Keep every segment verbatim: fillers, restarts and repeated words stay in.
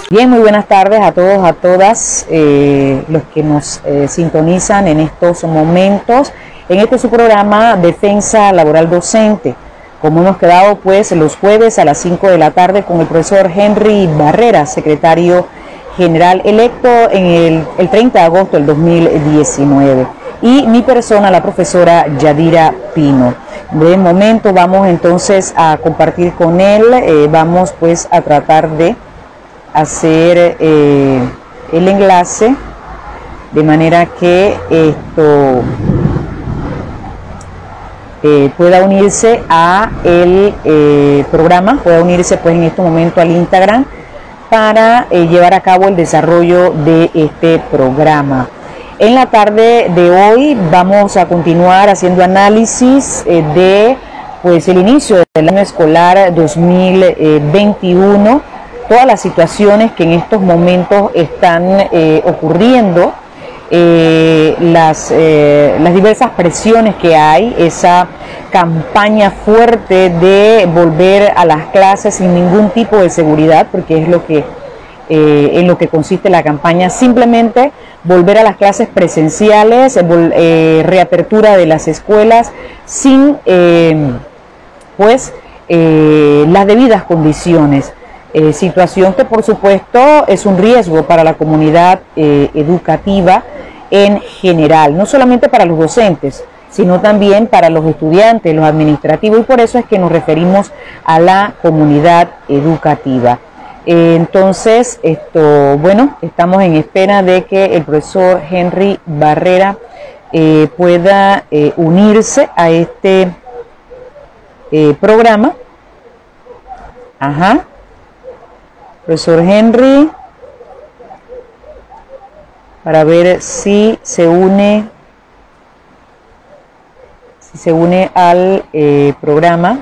Bien, muy buenas tardes a todos, a todas eh, los que nos eh, sintonizan en estos momentos, en este su programa Defensa Laboral Docente. Como hemos quedado pues los jueves a las cinco de la tarde con el profesor Henry Barrera, secretario general electo en el, el treinta de agosto del dos mil diecinueve. Y mi persona, la profesora Yadira Pino. De momento vamos entonces a compartir con él, eh, vamos pues a tratar de hacer eh, el enlace de manera que esto eh, pueda unirse a el eh, programa, pueda unirse pues en este momento al Instagram para eh, llevar a cabo el desarrollo de este programa. En la tarde de hoy vamos a continuar haciendo análisis eh, de pues el inicio del año escolar dos mil veintiuno, todas las situaciones que en estos momentos están eh, ocurriendo, eh, las, eh, las diversas presiones que hay, esa campaña fuerte de volver a las clases sin ningún tipo de seguridad, porque es lo que eh, en lo que consiste la campaña, simplemente volver a las clases presenciales, eh, reapertura de las escuelas sin eh, pues eh, las debidas condiciones. Eh, situación que por supuesto es un riesgo para la comunidad eh, educativa en general, no solamente para los docentes, sino también para los estudiantes, los administrativos, y por eso es que nos referimos a la comunidad educativa. Eh, entonces, esto, bueno, estamos en espera de que el profesor Henry Barrera eh, pueda eh, unirse a este eh, programa. Ajá. Profesor Henry, para ver si se une, si se une al eh, programa,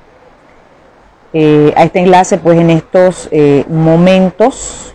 eh, a este enlace, pues en estos eh, momentos.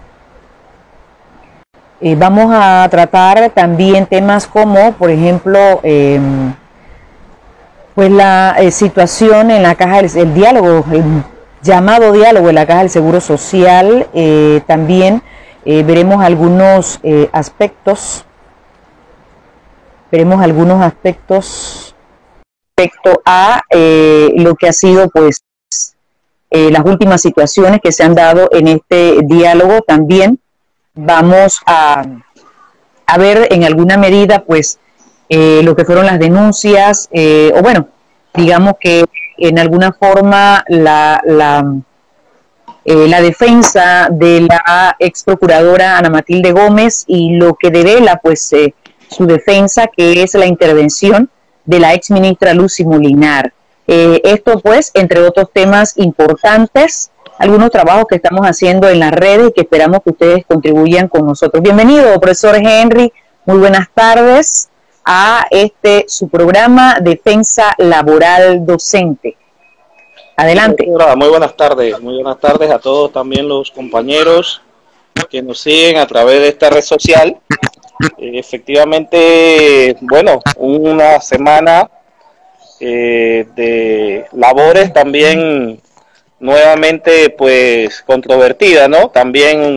Eh, vamos a tratar también temas como, por ejemplo, eh, pues la eh, situación en la caja del el diálogo, el llamado diálogo en la Caja del Seguro Social. Eh, también eh, veremos algunos eh, aspectos, veremos algunos aspectos respecto a eh, lo que ha sido pues eh, las últimas situaciones que se han dado en este diálogo. También vamos a, a ver en alguna medida pues eh, lo que fueron las denuncias, eh, o bueno, digamos que en alguna forma la, la, eh, la defensa de la ex procuradora Ana Matilde Gómez y lo que devela pues eh, su defensa, que es la intervención de la ex ministra Lucy Molinar. Eh, esto pues entre otros temas importantes, algunos trabajos que estamos haciendo en las redes y que esperamos que ustedes contribuyan con nosotros. Bienvenido, profesor Henry, muy buenas tardes a este su programa Defensa Laboral Docente. Adelante. Muy buenas tardes, muy buenas tardes a todos, también los compañeros que nos siguen a través de esta red social. Eh, efectivamente, bueno, una semana eh, de labores también nuevamente pues controvertida, ¿no? También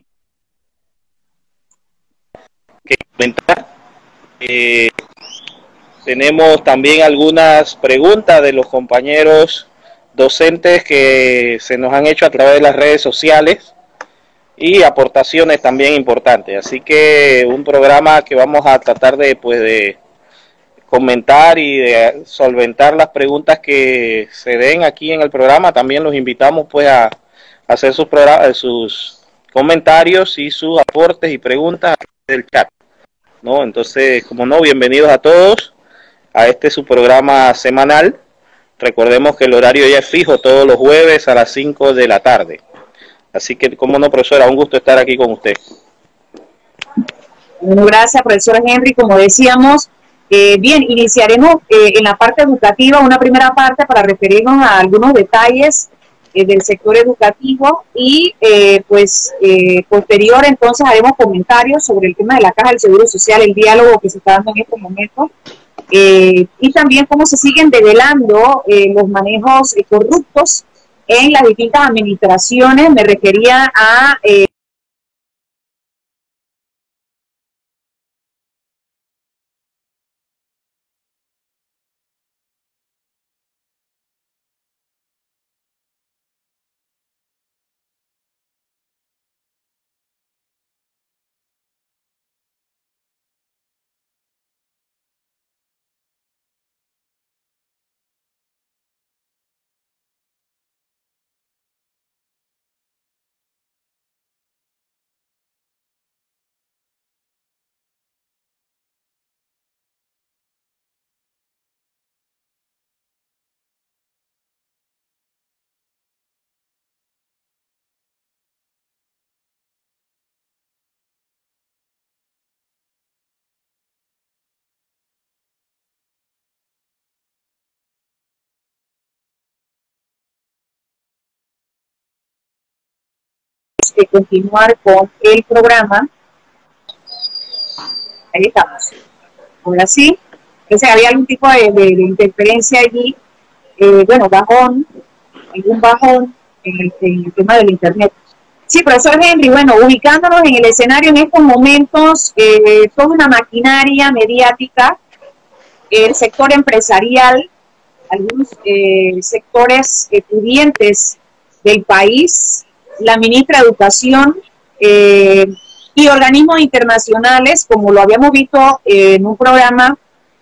que comentar. Eh, tenemos también algunas preguntas de los compañeros docentes que se nos han hecho a través de las redes sociales y aportaciones también importantes. Así que un programa que vamos a tratar de, pues, de comentar y de solventar las preguntas que se den aquí en el programa. También los invitamos pues a hacer sus, sus comentarios y sus aportes y preguntas del chat, ¿no? Entonces, como no, bienvenidos a todos a este su programa semanal. Recordemos que el horario ya es fijo todos los jueves a las cinco de la tarde. Así que, como no, profesora, un gusto estar aquí con usted. Bueno, gracias, profesor Henry. Como decíamos, eh, bien, iniciaremos eh, en la parte educativa una primera parte para referirnos a algunos detalles eh, del sector educativo y eh, pues eh, posterior entonces haremos comentarios sobre el tema de la Caja del Seguro Social, el diálogo que se está dando en este momento. Eh, y también cómo se siguen develando eh, los manejos eh, corruptos en las distintas administraciones. Me refería a eh, eh, continuar con el programa. Ahí estamos. Ahora sí. Entonces había algún tipo de, de, de interferencia allí. Eh, bueno, bajón, algún bajón en el, en el tema del internet. Sí, profesor Henry, bueno, ubicándonos en el escenario en estos momentos, eh, toda una maquinaria mediática, el sector empresarial, algunos eh, sectores eh, pudientes del país, la ministra de Educación eh, y organismos internacionales, como lo habíamos visto eh, en un programa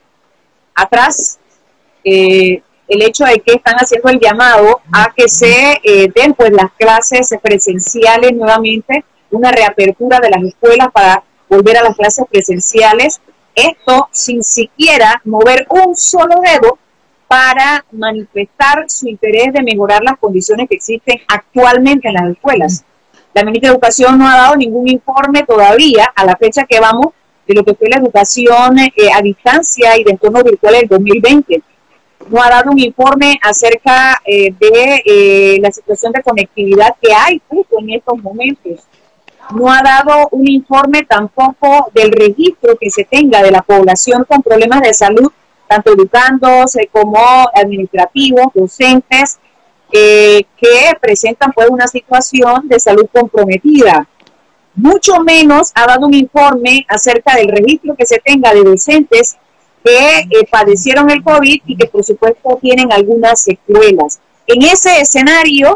atrás, eh, el hecho de que están haciendo el llamado a que se eh, den pues las clases presenciales nuevamente, una reapertura de las escuelas para volver a las clases presenciales, esto sin siquiera mover un solo dedo para manifestar su interés de mejorar las condiciones que existen actualmente en las escuelas. La ministra de Educación no ha dado ningún informe todavía, a la fecha que vamos, de lo que fue la educación eh, a distancia y de entorno virtual del dos mil veinte. No ha dado un informe acerca eh, de eh, la situación de conectividad que hay justo en estos momentos. No ha dado un informe tampoco del registro que se tenga de la población con problemas de salud, tanto educandos eh, como administrativos, docentes, eh, que presentan pues una situación de salud comprometida. Mucho menos ha dado un informe acerca del registro que se tenga de docentes que eh, padecieron el COVID y que por supuesto tienen algunas secuelas. En ese escenario,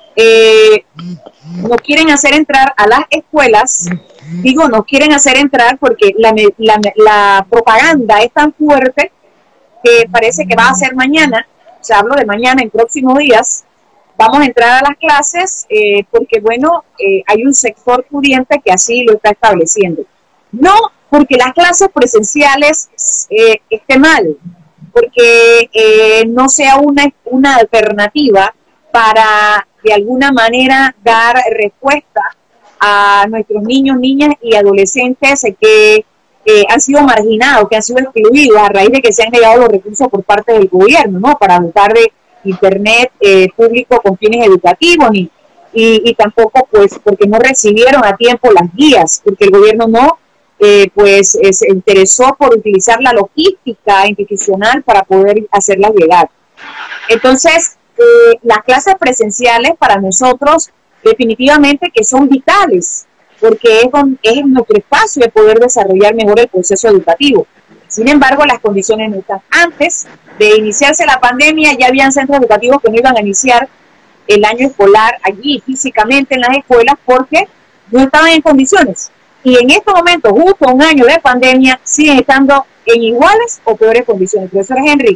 eh, nos quieren hacer entrar a las escuelas, digo, nos quieren hacer entrar porque la, la, la propaganda es tan fuerte que parece que va a ser mañana, o sea, hablo de mañana en próximos días, vamos a entrar a las clases eh, porque, bueno, eh, hay un sector pudiente que así lo está estableciendo. No porque las clases presenciales eh, esté mal, porque eh, no sea una, una alternativa para, de alguna manera, dar respuesta a nuestros niños, niñas y adolescentes que eh, han sido marginados, que han sido excluidos a raíz de que se han negado los recursos por parte del gobierno, ¿no? Para dotar de internet eh, público con fines educativos, ni, y, y tampoco, pues, porque no recibieron a tiempo las guías, porque el gobierno no Eh, pues eh, se interesó por utilizar la logística institucional para poder hacerlas llegar. Entonces, eh, las clases presenciales para nosotros definitivamente que son vitales, porque es, don, es nuestro espacio de poder desarrollar mejor el proceso educativo. Sin embargo, las condiciones no están. Antes de iniciarse la pandemia, ya habían centros educativos que no iban a iniciar el año escolar allí físicamente en las escuelas porque no estaban en condiciones. Y en estos momentos, justo un año de pandemia, siguen estando en iguales o peores condiciones. Profesor Henry.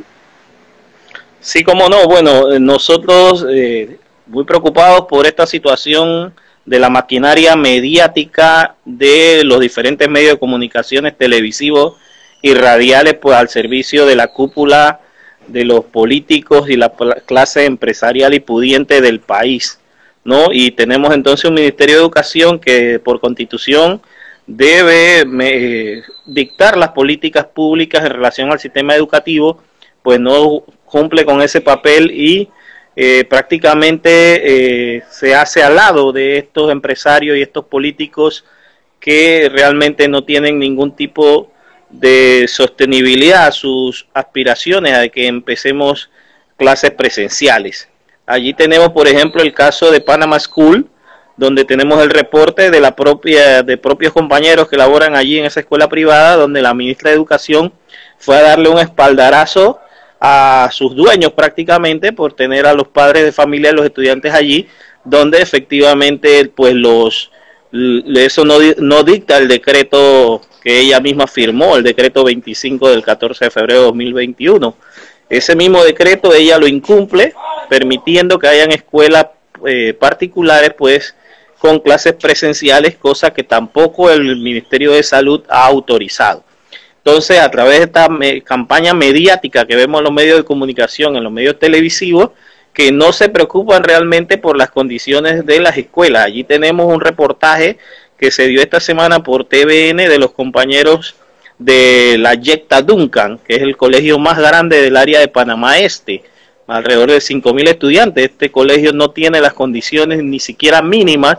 Sí, cómo no. Bueno, nosotros eh, muy preocupados por esta situación de la maquinaria mediática de los diferentes medios de comunicaciones televisivos y radiales, pues al servicio de la cúpula de los políticos y la clase empresarial y pudiente del país, ¿no? Y tenemos entonces un Ministerio de Educación que por constitución debe eh, dictar las políticas públicas en relación al sistema educativo, pues no cumple con ese papel y eh, prácticamente eh, se hace al lado de estos empresarios y estos políticos que realmente no tienen ningún tipo de sostenibilidad a sus aspiraciones a que empecemos clases presenciales. Allí tenemos, por ejemplo, el caso de Panama School, donde tenemos el reporte de la propia de propios compañeros que laboran allí en esa escuela privada, donde la ministra de Educación fue a darle un espaldarazo a sus dueños prácticamente por tener a los padres de familia de los estudiantes allí, donde efectivamente pues los eso no, no dicta el decreto que ella misma firmó, el decreto veinticinco del catorce de febrero de dos mil veintiuno. Ese mismo decreto ella lo incumple, permitiendo que hayan escuelas eh, particulares pues con clases presenciales, cosa que tampoco el Ministerio de Salud ha autorizado. Entonces, a través de esta me campaña mediática que vemos en los medios de comunicación, en los medios televisivos, que no se preocupan realmente por las condiciones de las escuelas. Allí tenemos un reportaje que se dio esta semana por T V N de los compañeros de la Yecta Duncan, que es el colegio más grande del área de Panamá Este, alrededor de cinco mil estudiantes. Este colegio no tiene las condiciones ni siquiera mínimas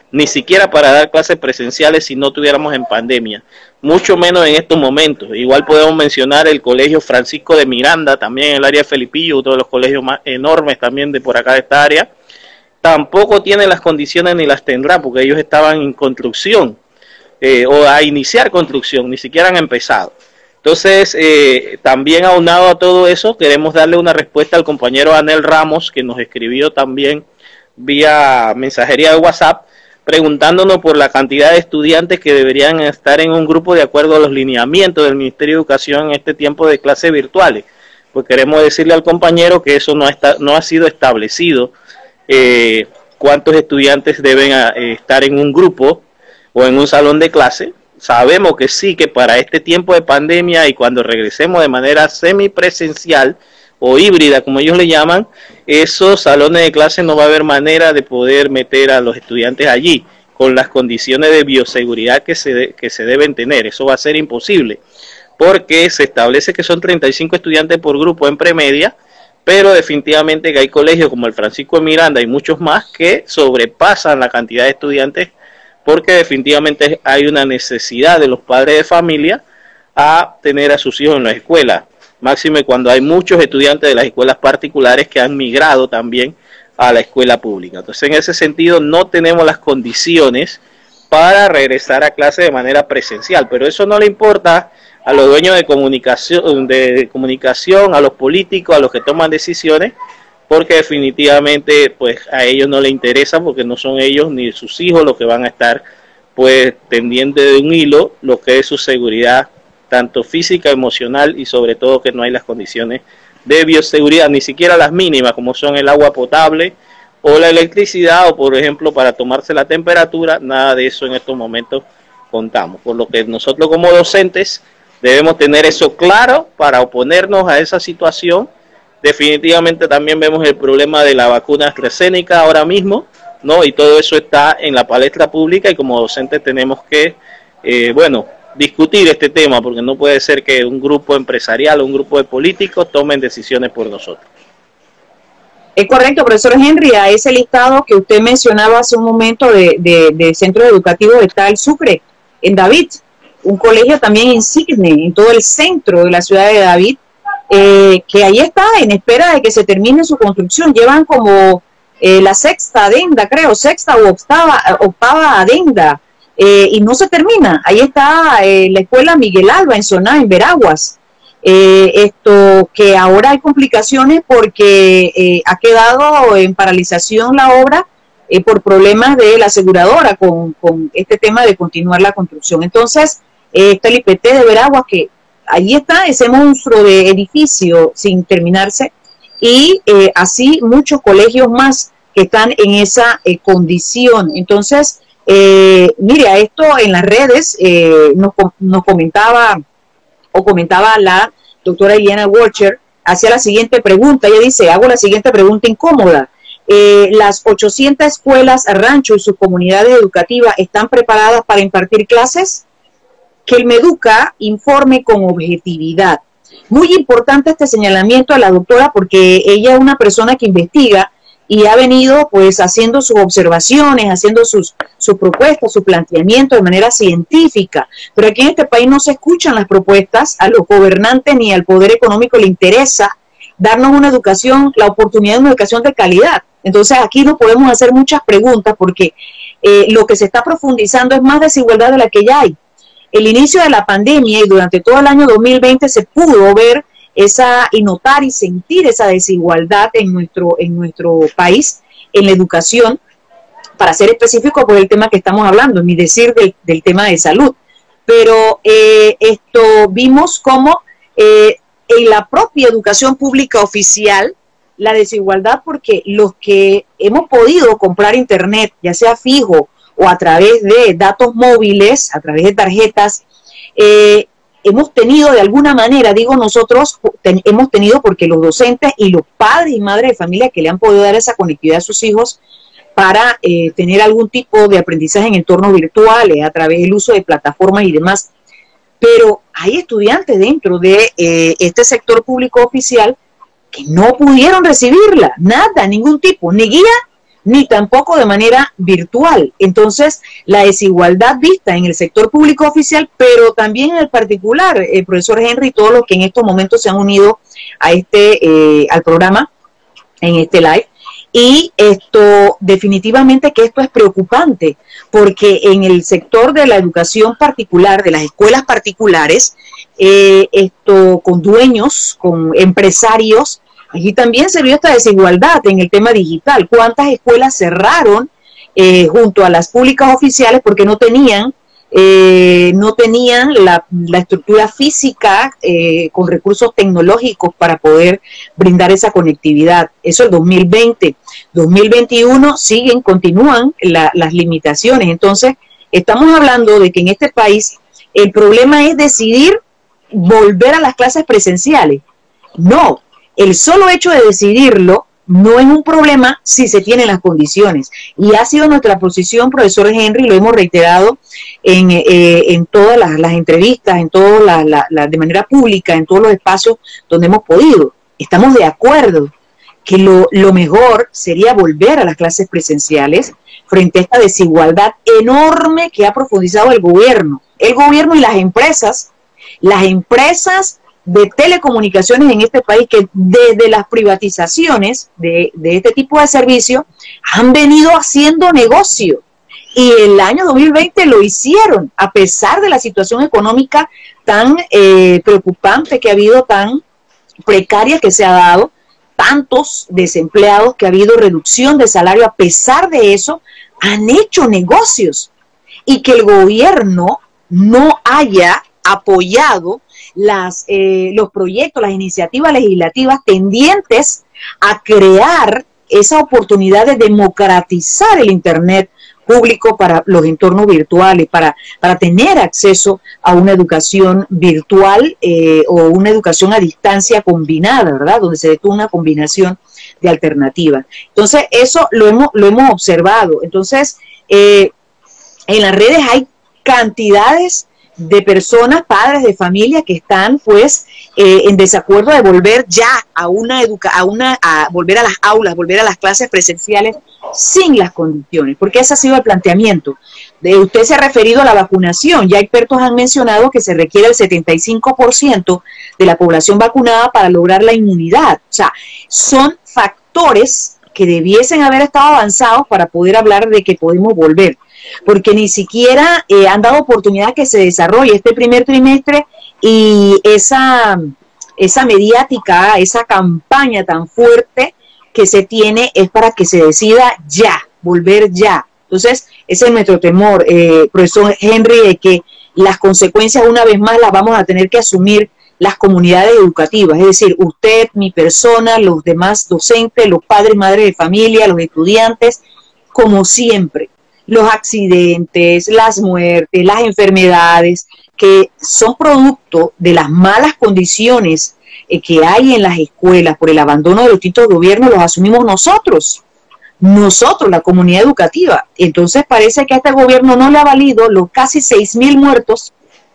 ni siquiera para dar clases presenciales si no tuviéramos en pandemia, mucho menos en estos momentos. Igual podemos mencionar el Colegio Francisco de Miranda, también en el área de Felipillo, uno de los colegios más enormes también de por acá de esta área. Tampoco tiene las condiciones ni las tendrá, porque ellos estaban en construcción, eh, o a iniciar construcción, ni siquiera han empezado. Entonces, eh, también aunado a todo eso, queremos darle una respuesta al compañero Anel Ramos, que nos escribió también vía mensajería de WhatsApp, preguntándonos por la cantidad de estudiantes que deberían estar en un grupo de acuerdo a los lineamientos del Ministerio de Educación en este tiempo de clases virtuales. Pues queremos decirle al compañero que eso no, está, no ha sido establecido, eh, cuántos estudiantes deben a, eh, estar en un grupo o en un salón de clase. Sabemos que sí, que para este tiempo de pandemia y cuando regresemos de manera semipresencial o híbrida, como ellos le llaman, esos salones de clase no va a haber manera de poder meter a los estudiantes allí con las condiciones de bioseguridad que se, de, que se deben tener. Eso va a ser imposible, porque se establece que son treinta y cinco estudiantes por grupo en premedia, pero definitivamente que hay colegios como el Francisco de Miranda y muchos más que sobrepasan la cantidad de estudiantes, porque definitivamente hay una necesidad de los padres de familia a tener a sus hijos en la escuela. Máxime cuando hay muchos estudiantes de las escuelas particulares que han migrado también a la escuela pública. Entonces, en ese sentido, no tenemos las condiciones para regresar a clase de manera presencial, pero eso no le importa a los dueños de comunicación, de comunicación, a los políticos, a los que toman decisiones, porque definitivamente pues a ellos no les interesa, porque no son ellos ni sus hijos los que van a estar pues tendiendo de un hilo lo que es su seguridad, tanto física, emocional, y sobre todo que no hay las condiciones de bioseguridad, ni siquiera las mínimas, como son el agua potable o la electricidad, o por ejemplo para tomarse la temperatura. Nada de eso en estos momentos contamos, por lo que nosotros como docentes debemos tener eso claro para oponernos a esa situación. Definitivamente también vemos el problema de la vacuna AstraZeneca ahora mismo, ¿no? Y todo eso está en la palestra pública, y como docentes tenemos que, eh, bueno, discutir este tema, porque no puede ser que un grupo empresarial o un grupo de políticos tomen decisiones por nosotros. Es correcto, profesor Henry. A ese listado que usted mencionaba hace un momento de, de, de centros educativos está el Sucre, en David, un colegio también insigne en todo el centro de la ciudad de David, eh, que ahí está en espera de que se termine su construcción. Llevan como eh, la sexta adenda, creo, sexta u octava, octava adenda, Eh, y no se termina. Ahí está eh, la escuela Miguel Alba en Soná, en Veraguas. Eh, esto que ahora hay complicaciones porque eh, ha quedado en paralización la obra eh, por problemas de la aseguradora con, con este tema de continuar la construcción. Entonces, eh, está el I P T de Veraguas, que ahí está ese monstruo de edificio sin terminarse, y eh, así muchos colegios más que están en esa eh, condición. Entonces, Eh, mire, a esto en las redes eh, nos, nos comentaba o comentaba la doctora Eliana Walcher, hacía la siguiente pregunta. Ella dice, hago la siguiente pregunta incómoda. Eh, ¿Las ochocientas escuelas rancho y sus comunidades educativas están preparadas para impartir clases? Que el Meduca informe con objetividad. Muy importante este señalamiento a la doctora, porque ella es una persona que investiga y ha venido pues haciendo sus observaciones, haciendo sus, sus propuestas, su planteamiento de manera científica. Pero aquí en este país no se escuchan las propuestas, a los gobernantes ni al poder económico le interesa darnos una educación, la oportunidad de una educación de calidad. Entonces aquí no podemos hacer muchas preguntas, porque eh, lo que se está profundizando es más desigualdad de la que ya hay. El inicio de la pandemia y durante todo el año dos mil veinte se pudo ver esa y notar y sentir esa desigualdad en nuestro, en nuestro país, en la educación, para ser específico por el tema que estamos hablando, ni decir del, del tema de salud. Pero eh, esto vimos como eh, en la propia educación pública oficial, la desigualdad, porque los que hemos podido comprar internet, ya sea fijo o a través de datos móviles, a través de tarjetas, eh, hemos tenido de alguna manera, digo nosotros, ten, hemos tenido porque los docentes y los padres y madres de familia que le han podido dar esa conectividad a sus hijos para eh, tener algún tipo de aprendizaje en entornos virtuales a través del uso de plataformas y demás. Pero hay estudiantes dentro de eh, este sector público oficial que no pudieron recibirla, nada, ningún tipo, ni guía, ni tampoco de manera virtual. Entonces, la desigualdad vista en el sector público oficial, pero también en el particular, el profesor Henry y todos los que en estos momentos se han unido a este, eh, al programa, en este live, y esto definitivamente que esto es preocupante, porque en el sector de la educación particular, de las escuelas particulares, eh, esto con dueños, con empresarios, allí también se vio esta desigualdad en el tema digital. ¿Cuántas escuelas cerraron eh, junto a las públicas oficiales porque no tenían Eh, no tenían la, la estructura física eh, con recursos tecnológicos para poder brindar esa conectividad? Eso el dos mil veinte. dos mil veintiuno siguen, continúan la, las limitaciones. Entonces, estamos hablando de que en este país el problema es decidir volver a las clases presenciales. No, el solo hecho de decidirlo no es un problema si se tienen las condiciones. Y ha sido nuestra posición, profesor Henry, lo hemos reiterado en, eh, en todas las, las entrevistas, en todas la, la, la, de manera pública, en todos los espacios donde hemos podido. Estamos de acuerdo que lo, lo mejor sería volver a las clases presenciales frente a esta desigualdad enorme que ha profundizado el gobierno. El gobierno y las empresas, las empresas de telecomunicaciones en este país, que desde las privatizaciones de, de este tipo de servicios han venido haciendo negocio, y el año dos mil veinte lo hicieron a pesar de la situación económica tan eh, preocupante que ha habido, tan precaria que se ha dado, tantos desempleados que ha habido, reducción de salario. A pesar de eso han hecho negocios, y que el gobierno no haya apoyado Las, eh, los proyectos, las iniciativas legislativas tendientes a crear esa oportunidad de democratizar el Internet público para los entornos virtuales, para, para tener acceso a una educación virtual eh, o una educación a distancia combinada, ¿verdad? Donde se dé una combinación de alternativas. Entonces, eso lo hemos, lo hemos observado. Entonces, eh, en las redes hay cantidades de personas, padres de familia, que están pues eh, en desacuerdo de volver ya a una educa a una a volver a las aulas, volver a las clases presenciales sin las condiciones, porque ese ha sido el planteamiento. De, usted se ha referido a la vacunación. Ya expertos han mencionado que se requiere el setenta y cinco por ciento de la población vacunada para lograr la inmunidad. O sea, son factores que debiesen haber estado avanzados para poder hablar de que podemos volver, porque ni siquiera eh, han dado oportunidad que se desarrolle este primer trimestre, y esa, esa mediática, esa campaña tan fuerte que se tiene es para que se decida ya, volver ya. Entonces, ese es nuestro temor, eh, profesor Henry, de que las consecuencias una vez más las vamos a tener que asumir las comunidades educativas, es decir, usted, mi persona, los demás docentes, los padres, madres de familia, los estudiantes, como siempre. Los accidentes, las muertes, las enfermedades, que son producto de las malas condiciones eh, que hay en las escuelas por el abandono de los distintos gobiernos, los asumimos nosotros, nosotros, la comunidad educativa. Entonces parece que a este gobierno no le ha valido los casi seis mil muertos,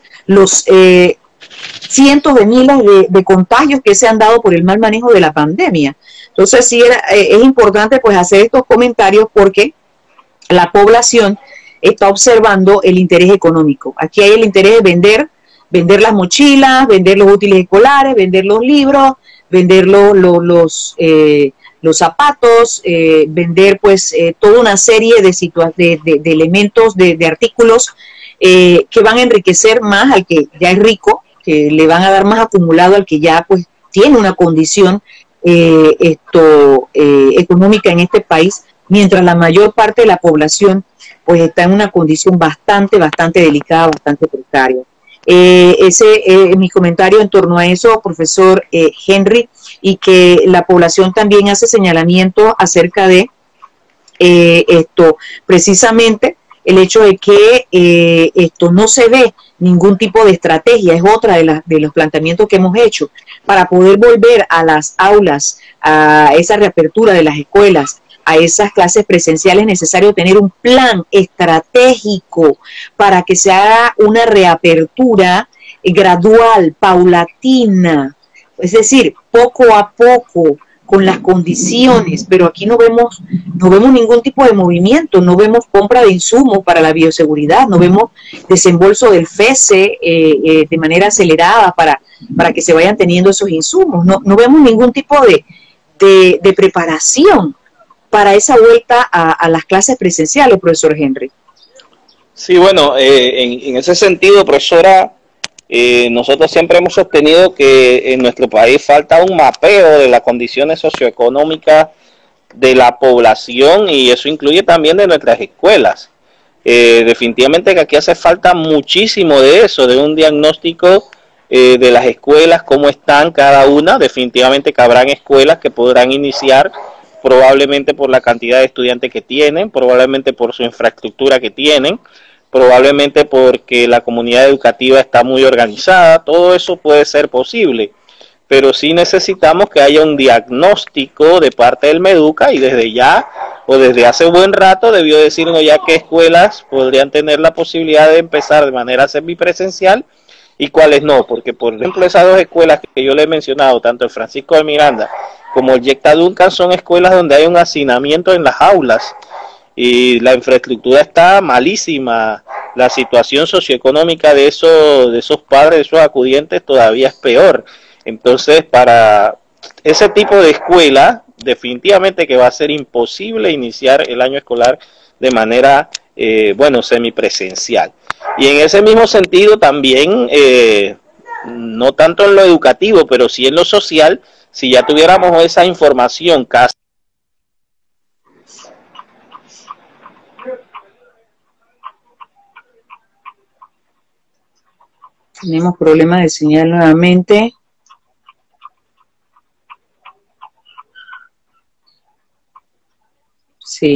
los eh, cientos de miles de, de contagios que se han dado por el mal manejo de la pandemia. Entonces sí era, eh, es importante pues hacer estos comentarios, porque la población está observando el interés económico. Aquí hay el interés de vender, vender las mochilas, vender los útiles escolares, vender los libros, vender lo, lo, los, eh, los zapatos, eh, vender pues eh, toda una serie de, de, de, de elementos, de, de artículos eh, que van a enriquecer más al que ya es rico, que le van a dar más acumulado al que ya pues tiene una condición eh, esto, eh, económica en este país, mientras la mayor parte de la población pues está en una condición bastante, bastante delicada, bastante precaria. Eh, ese es eh, mi comentario en torno a eso, profesor eh, Henry, y que la población también hace señalamiento acerca de eh, esto, precisamente el hecho de que eh, esto no se ve ningún tipo de estrategia, es otra de, la, de los planteamientos que hemos hecho, para poder volver a las aulas, a esa reapertura de las escuelas, a esas clases presenciales. Es necesario tener un plan estratégico para que se haga una reapertura gradual, paulatina, es decir, poco a poco, con las condiciones, pero aquí no vemos, no vemos ningún tipo de movimiento, no vemos compra de insumos para la bioseguridad, no vemos desembolso del F E S E eh, eh, de manera acelerada para, para que se vayan teniendo esos insumos, no, no vemos ningún tipo de, de, de preparación para esa vuelta a, a las clases presenciales, profesor Henry. Sí, bueno, eh, en, en ese sentido, profesora, eh, nosotros siempre hemos sostenido que en nuestro país falta un mapeo de las condiciones socioeconómicas de la población y eso incluye también de nuestras escuelas. Eh, definitivamente que aquí hace falta muchísimo de eso, de un diagnóstico eh, de las escuelas, cómo están cada una. Definitivamente que habrán escuelas que podrán iniciar probablemente por la cantidad de estudiantes que tienen, probablemente por su infraestructura que tienen, probablemente porque la comunidad educativa está muy organizada. Todo eso puede ser posible, pero sí necesitamos que haya un diagnóstico de parte del MEDUCA y desde ya o desde hace buen rato debió decirnos ya qué escuelas podrían tener la posibilidad de empezar de manera semipresencial y cuáles no, porque por ejemplo esas dos escuelas que yo le he mencionado, tanto el Francisco de Miranda como el Yecta Duncan, son escuelas donde hay un hacinamiento en las aulas y la infraestructura está malísima, la situación socioeconómica de esos, de esos padres, de esos acudientes todavía es peor. Entonces, para ese tipo de escuela, definitivamente que va a ser imposible iniciar el año escolar de manera, eh, bueno, semipresencial. Y en ese mismo sentido también, eh, no tanto en lo educativo, pero sí en lo social, si ya tuviéramos esa información casi. Tenemos problemas de señal nuevamente. Sí.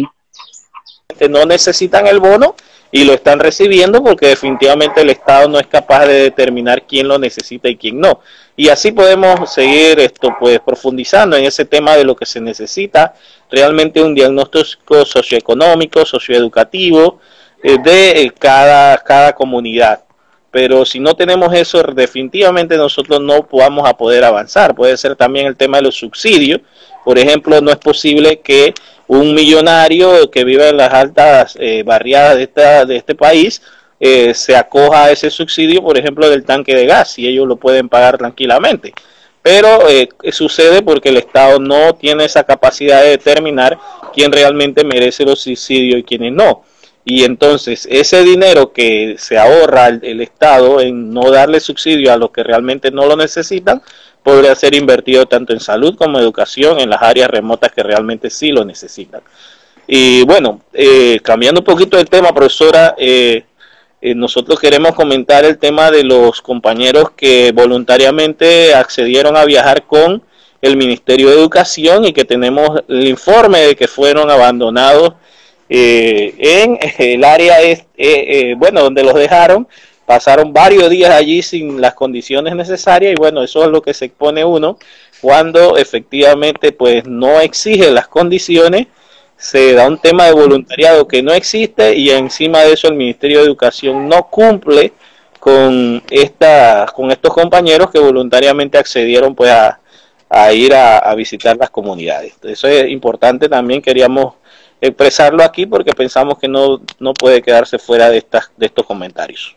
No necesitan el bono y lo están recibiendo porque definitivamente el Estado no es capaz de determinar quién lo necesita y quién no. Y así podemos seguir esto pues profundizando en ese tema de lo que se necesita, realmente un diagnóstico socioeconómico, socioeducativo eh, de cada, cada comunidad. Pero si no tenemos eso, definitivamente nosotros no vamos a poder avanzar. Puede ser también el tema de los subsidios. Por ejemplo, no es posible que un millonario que vive en las altas eh, barriadas de, esta, de este país eh, se acoja a ese subsidio, por ejemplo, del tanque de gas, y ellos lo pueden pagar tranquilamente. Pero eh, sucede porque el Estado no tiene esa capacidad de determinar quién realmente merece los subsidios y quiénes no. Y entonces ese dinero que se ahorra el, el Estado en no darle subsidio a los que realmente no lo necesitan, podría ser invertido tanto en salud como en educación en las áreas remotas que realmente sí lo necesitan. Y bueno, eh, cambiando un poquito el tema, profesora, eh, eh, nosotros queremos comentar el tema de los compañeros que voluntariamente accedieron a viajar con el Ministerio de Educación y que tenemos el informe de que fueron abandonados eh, en el área, eh, eh, bueno, donde los dejaron. Pasaron varios días allí sin las condiciones necesarias y bueno, eso es lo que se expone uno cuando efectivamente pues no exige las condiciones, se da un tema de voluntariado que no existe y encima de eso el Ministerio de Educación no cumple con, esta, con estos compañeros que voluntariamente accedieron pues a, a ir a, a visitar las comunidades. Eso es importante también, queríamos expresarlo aquí porque pensamos que no, no puede quedarse fuera de, estas, de estos comentarios.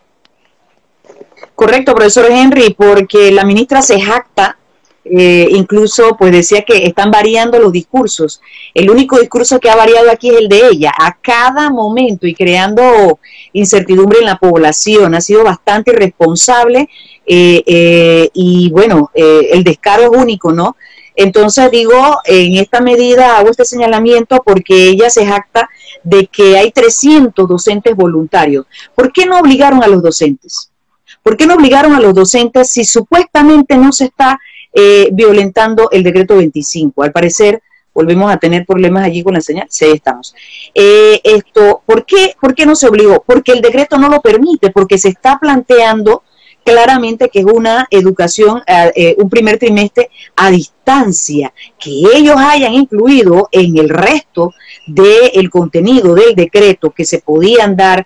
Correcto, profesor Henry, porque la ministra se jacta, eh, incluso pues decía que están variando los discursos. El único discurso que ha variado aquí es el de ella, a cada momento y creando incertidumbre en la población. Ha sido bastante irresponsable eh, eh, y bueno, eh, el descaro es único, ¿no? Entonces digo, en esta medida hago este señalamiento porque ella se jacta de que hay trescientos docentes voluntarios. ¿Por qué no obligaron a los docentes? ¿Por qué no obligaron a los docentes si supuestamente no se está eh, violentando el decreto veinticinco? Al parecer, volvemos a tener problemas allí con la señal. Sí, ahí estamos. Eh, esto, ¿por qué, ¿Por qué no se obligó? Porque el decreto no lo permite, porque se está planteando claramente que es una educación, eh, un primer trimestre a distancia, que ellos hayan incluido en el resto del contenido del decreto que se podían dar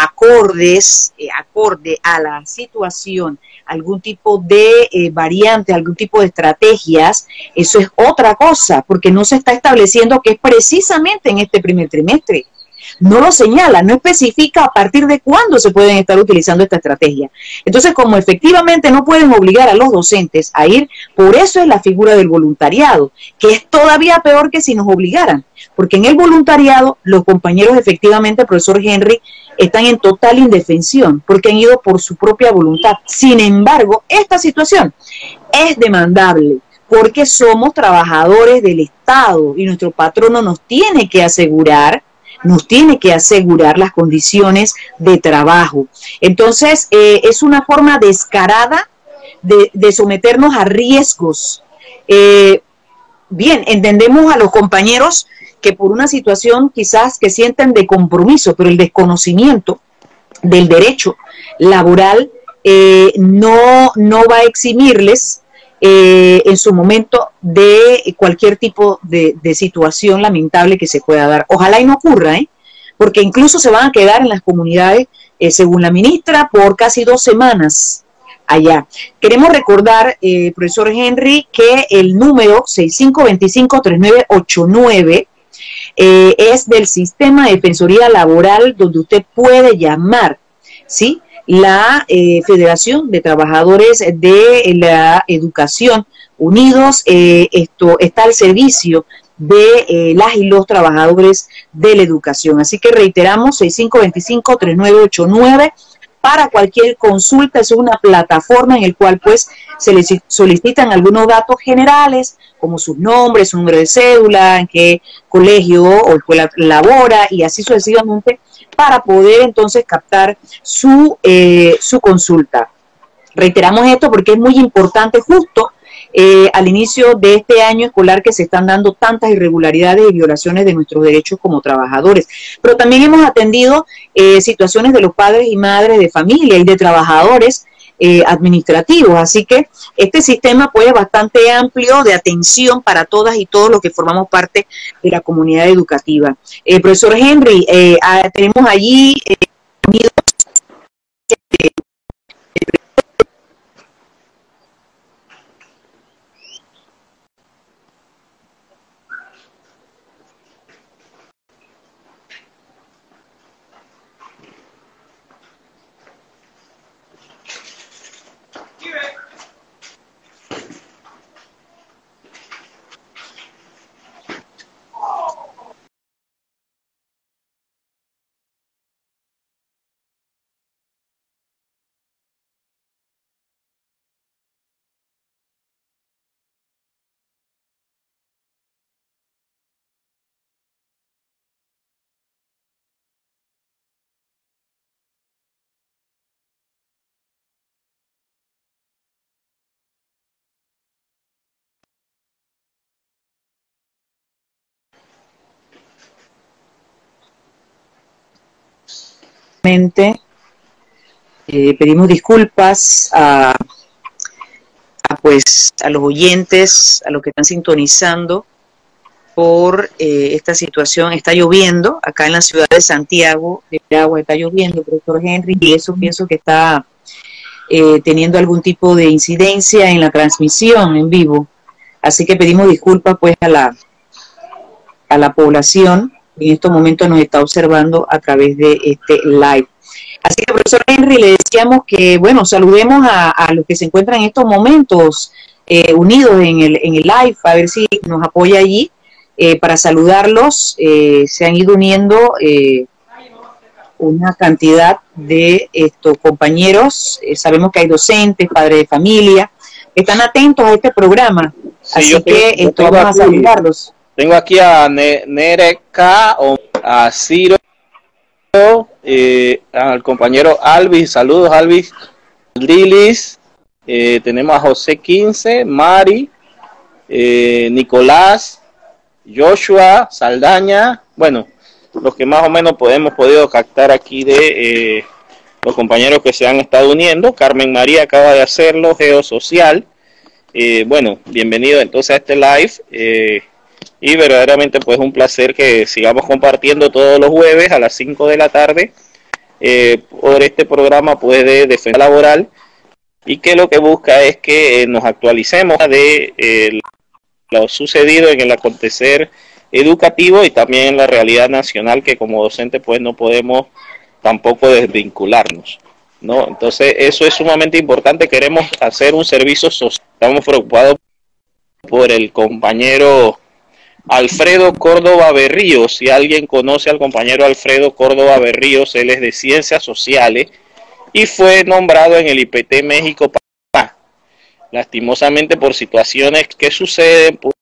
acordes, eh, acorde a la situación, algún tipo de eh, variante, algún tipo de estrategias, eso es otra cosa, porque no se está estableciendo que es precisamente en este primer trimestre. No lo señala, no especifica a partir de cuándo se pueden estar utilizando esta estrategia. Entonces, como efectivamente no pueden obligar a los docentes a ir, por eso es la figura del voluntariado, que es todavía peor que si nos obligaran, porque en el voluntariado los compañeros efectivamente, profesor Henry, están en total indefensión, porque han ido por su propia voluntad. Sin embargo, esta situación es demandable, porque somos trabajadores del Estado y nuestro patrono nos tiene que asegurar nos tiene que asegurar las condiciones de trabajo. Entonces, eh, es una forma descarada de, de someternos a riesgos. Eh, bien, entendemos a los compañeros que por una situación quizás que sienten de compromiso, pero el desconocimiento del derecho laboral eh, no, no va a eximirles Eh, en su momento de cualquier tipo de, de situación lamentable que se pueda dar. Ojalá y no ocurra, ¿eh? Porque incluso se van a quedar en las comunidades, eh, según la ministra, por casi dos semanas allá. Queremos recordar, eh, profesor Henry, que el número seis cinco dos cinco, tres nueve ocho nueve eh, es del Sistema de Defensoría Laboral, donde usted puede llamar, ¿sí? La eh, Federación de Trabajadores de la Educación Unidos, eh, esto está al servicio de eh, las y los trabajadores de la educación. Así que reiteramos, seis cinco dos cinco, tres nueve ocho nueve para cualquier consulta. Es una plataforma en la cual pues se les solicitan algunos datos generales, como sus nombres, su número de cédula, en qué colegio o escuela labora y así sucesivamente, para poder entonces captar su, eh, su consulta. Reiteramos esto porque es muy importante justo eh, al inicio de este año escolar que se están dando tantas irregularidades y violaciones de nuestros derechos como trabajadores. Pero también hemos atendido eh, situaciones de los padres y madres de familia y de trabajadores Eh, administrativos, así que este sistema pues es bastante amplio de atención para todas y todos los que formamos parte de la comunidad educativa. Eh, profesor Henry, eh, tenemos allí eh, unidos eh, Eh, pedimos disculpas a, a, pues, a los oyentes, a los que están sintonizando por eh, esta situación. Está lloviendo acá en la ciudad de Santiago de Aragua, está lloviendo, profesor Henry, y eso pienso que está eh, teniendo algún tipo de incidencia en la transmisión en vivo. Así que pedimos disculpas pues a la, a la población que en estos momentos nos está observando a través de este live. Así que, profesor Henry, le decíamos que, bueno, saludemos a, a los que se encuentran en estos momentos eh, unidos en el, en el live, a ver si nos apoya allí eh, para saludarlos. Eh, se han ido uniendo eh, una cantidad de estos compañeros. Eh, sabemos que hay docentes, padres de familia, que están atentos a este programa. Sí, así que tengo, esto, vamos aquí, a saludarlos. Tengo aquí a Nereca, a Ciro, eh, al compañero Alvis, saludos Alvis, Lilis, eh, tenemos a José quince, Mari, eh, Nicolás, Joshua, Saldaña, bueno, los que más o menos podemos podido captar aquí de, eh, los compañeros que se han estado uniendo. Carmen María acaba de hacerlo, Geosocial. Eh, bueno, bienvenido entonces a este live. Eh, y verdaderamente pues un placer que sigamos compartiendo todos los jueves a las cinco de la tarde eh, por este programa pues de defensa laboral, y que lo que busca es que eh, nos actualicemos de eh, lo sucedido en el acontecer educativo y también en la realidad nacional, que como docente pues no podemos tampoco desvincularnos, ¿no? Entonces eso es sumamente importante. Queremos hacer un servicio social. Estamos preocupados por el compañero Alfredo Córdoba Berríos. Si alguien conoce al compañero Alfredo Córdoba Berríos, él es de Ciencias Sociales y fue nombrado en el I P T México. Lastimosamente por situaciones que suceden, pues,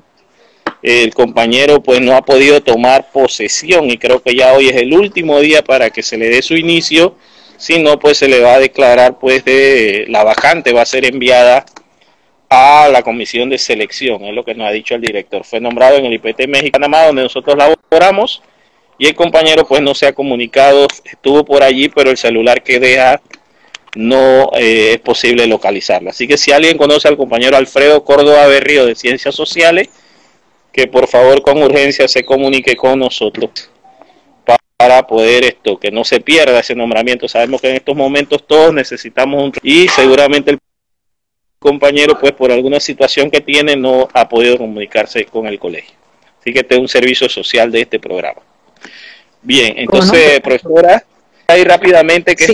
el compañero pues no ha podido tomar posesión, y creo que ya hoy es el último día para que se le dé su inicio. Si no, pues se le va a declarar pues de la vacante, va a ser enviada a la comisión de selección, es lo que nos ha dicho el director. Fue nombrado en el I P T México Panamá, donde nosotros laboramos, y el compañero pues no se ha comunicado, estuvo por allí, pero el celular que deja no eh, es posible localizarlo. Así que si alguien conoce al compañero Alfredo Córdoba Berrío de Ciencias Sociales, que por favor con urgencia se comunique con nosotros para poder esto, que no se pierda ese nombramiento. Sabemos que en estos momentos todos necesitamos un... y seguramente el compañero pues por alguna situación que tiene no ha podido comunicarse con el colegio. Así que este es un servicio social de este programa. Bien, entonces, profesora, ahí rápidamente que sí.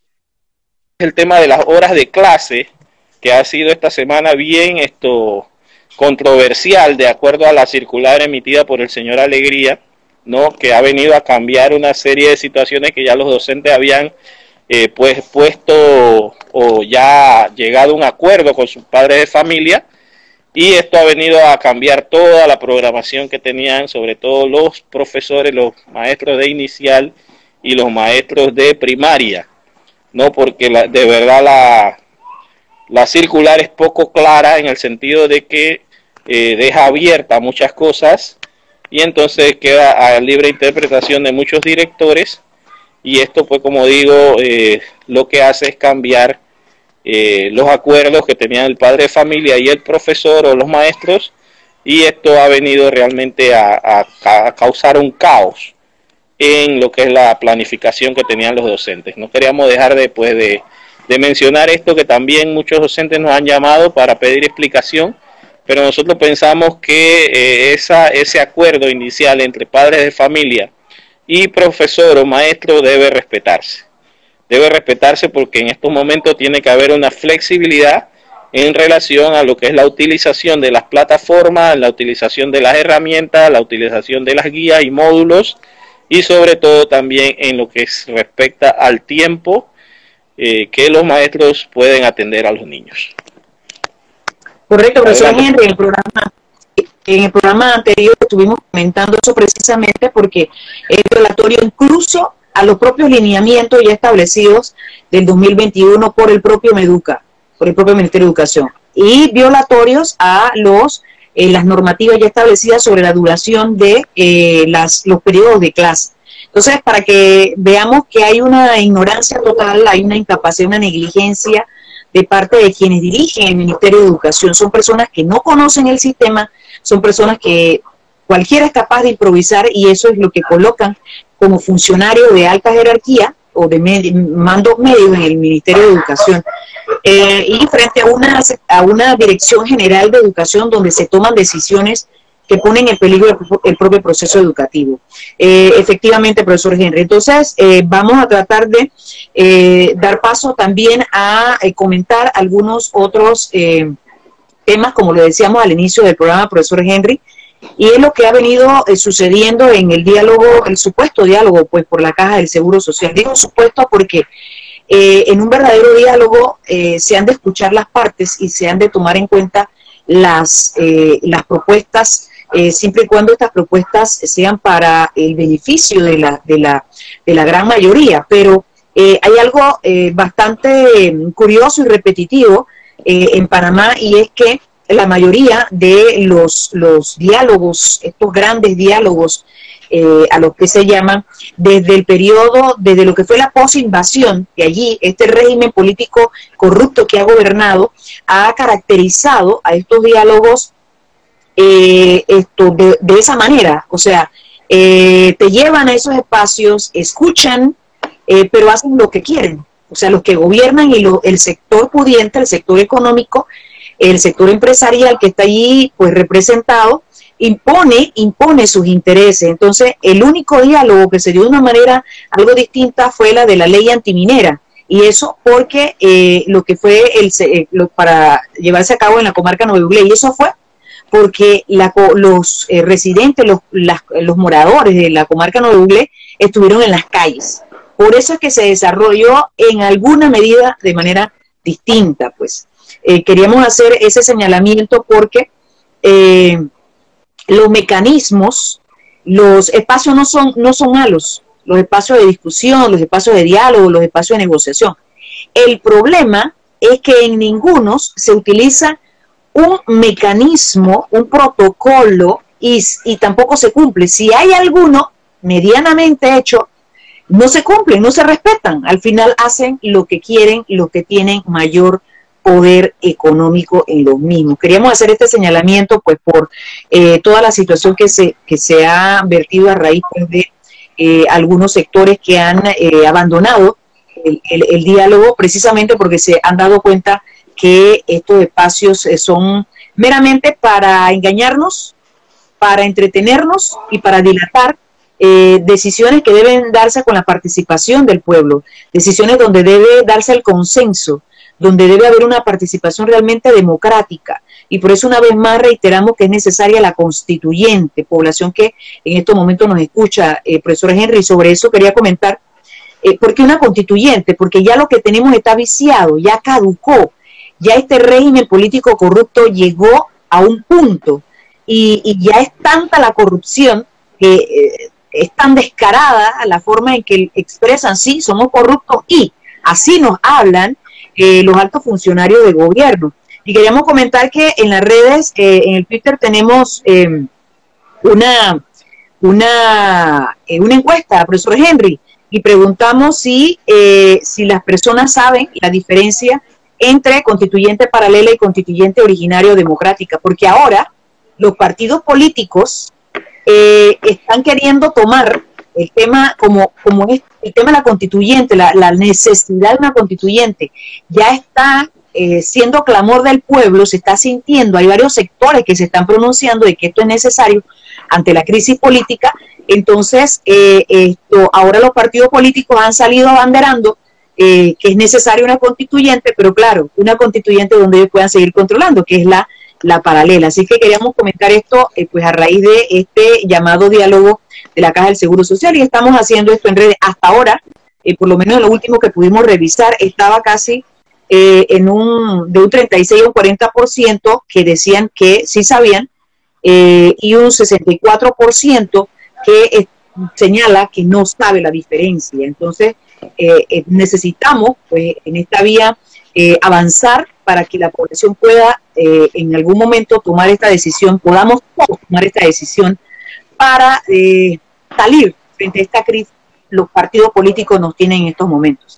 Es el tema de las horas de clase, que ha sido esta semana bien esto controversial, de acuerdo a la circular emitida por el señor Alegría, ¿no? Que ha venido a cambiar una serie de situaciones que ya los docentes habían eh, pues puesto o ya llegado a un acuerdo con sus padres de familia, y esto ha venido a cambiar toda la programación que tenían, sobre todo los profesores, los maestros de inicial y los maestros de primaria, no, porque la, de verdad la, la circular es poco clara en el sentido de que eh, deja abierta muchas cosas, y entonces queda a libre interpretación de muchos directores, y esto pues como digo eh, lo que hace es cambiar eh, los acuerdos que tenían el padre de familia y el profesor o los maestros, y esto ha venido realmente a, a, a causar un caos en lo que es la planificación que tenían los docentes. No queríamos dejar de, pues, de, de mencionar esto, que también muchos docentes nos han llamado para pedir explicación, pero nosotros pensamos que eh, esa, ese acuerdo inicial entre padres de familia y profesor o maestro debe respetarse. Debe respetarse porque en estos momentos tiene que haber una flexibilidad en relación a lo que es la utilización de las plataformas, la utilización de las herramientas, la utilización de las guías y módulos, y sobre todo también en lo que es, respecta al tiempo eh, que los maestros pueden atender a los niños. Correcto, profesor Henry, en el programa, en el programa anterior estuvimos comentando eso precisamente porque es violatorio incluso a los propios lineamientos ya establecidos del dos mil veintiuno por el propio MEDUCA, por el propio Ministerio de Educación, y violatorios a los Eh, las normativas ya establecidas sobre la duración de eh, las, los periodos de clase. Entonces, para que veamos que hay una ignorancia total, hay una incapacidad, una negligencia de parte de quienes dirigen el Ministerio de Educación. Son personas que no conocen el sistema, son personas que cualquiera es capaz de improvisar, y eso es lo que colocan como funcionarios de alta jerarquía o de med mandos medios en el Ministerio de Educación. Eh, y frente a una, a una Dirección General de Educación donde se toman decisiones que ponen en peligro el, el propio proceso educativo. Eh, efectivamente, profesor Henry. Entonces, eh, vamos a tratar de eh, dar paso también a eh, comentar algunos otros eh, temas, como lo decíamos al inicio del programa, profesor Henry, y es lo que ha venido eh, sucediendo en el diálogo, el supuesto diálogo, pues por la Caja del Seguro Social. Digo supuesto porque Eh, en un verdadero diálogo eh, se han de escuchar las partes y se han de tomar en cuenta las, eh, las propuestas, eh, siempre y cuando estas propuestas sean para el beneficio de la, de la, de la gran mayoría. Pero eh, hay algo eh, bastante curioso y repetitivo eh, en Panamá, y es que la mayoría de los, los diálogos, estos grandes diálogos eh, a lo que se llaman, desde el periodo, desde lo que fue la posinvasión, que allí este régimen político corrupto que ha gobernado ha caracterizado a estos diálogos eh, esto, de, de esa manera, o sea, eh, te llevan a esos espacios, escuchan, eh, pero hacen lo que quieren. O sea, los que gobiernan y lo, el sector pudiente, el sector económico, el sector empresarial que está allí pues representado, impone, impone sus intereses. Entonces, el único diálogo que se dio de una manera algo distinta fue la de la ley antiminera. Y eso porque eh, lo que fue el eh, lo, para llevarse a cabo en la comarca Nueva Uglé, y eso fue porque la, los eh, residentes, los, las, los moradores de la comarca Nueva Uglé estuvieron en las calles. Por eso es que se desarrolló en alguna medida de manera distinta, pues. Eh, queríamos hacer ese señalamiento porque eh, los mecanismos, los espacios no son, no son malos, los espacios de discusión, los espacios de diálogo, los espacios de negociación. El problema es que en ninguno se utiliza un mecanismo, un protocolo y, y tampoco se cumple. Si hay alguno medianamente hecho, no se cumplen, no se respetan. Al final hacen lo que quieren los que tienen mayor poder económico en los mismos. Queríamos hacer este señalamiento pues por eh, toda la situación que se, que se ha vertido a raíz pues, de eh, algunos sectores que han eh, abandonado el, el, el diálogo precisamente porque se han dado cuenta que estos espacios eh, son meramente para engañarnos, para entretenernos y para dilatar Eh, decisiones que deben darse con la participación del pueblo, decisiones donde debe darse el consenso, donde debe haber una participación realmente democrática. Y por eso una vez más reiteramos que es necesaria la constituyente, población que en estos momentos nos escucha, eh, profesor Henry. Sobre eso quería comentar, eh, ¿por qué una constituyente? Porque ya lo que tenemos está viciado, ya caducó, ya este régimen político corrupto llegó a un punto y, y ya es tanta la corrupción que eh, es tan descarada la forma en que expresan, sí, somos corruptos, y así nos hablan eh, los altos funcionarios de gobierno. Y queríamos comentar que en las redes, eh, en el Twitter tenemos eh, una, una, eh, una encuesta, profesor Henry, y preguntamos si, eh, si las personas saben la diferencia entre constituyente paralela y constituyente originario democrática, porque ahora los partidos políticos Eh, están queriendo tomar el tema como, como es el tema de la constituyente, la, la necesidad de una constituyente, ya está eh, siendo clamor del pueblo, se está sintiendo, hay varios sectores que se están pronunciando de que esto es necesario ante la crisis política. Entonces eh, esto, ahora los partidos políticos han salido abanderando eh, que es necesaria una constituyente, pero claro, una constituyente donde ellos puedan seguir controlando, que es la la paralela. Así que queríamos comentar esto eh, pues a raíz de este llamado diálogo de la Caja del Seguro Social, y estamos haciendo esto en redes. Hasta ahora, eh, por lo menos en lo último que pudimos revisar, estaba casi eh, en un de un treinta y seis a un cuarenta por ciento que decían que sí sabían, eh, y un sesenta y cuatro por ciento que eh, señala que no sabe la diferencia. Entonces eh, eh, necesitamos pues en esta vía eh, avanzar para que la población pueda eh, en algún momento tomar esta decisión, podamos todos tomar esta decisión para eh, salir frente a esta crisis los partidos políticos nos tienen en estos momentos.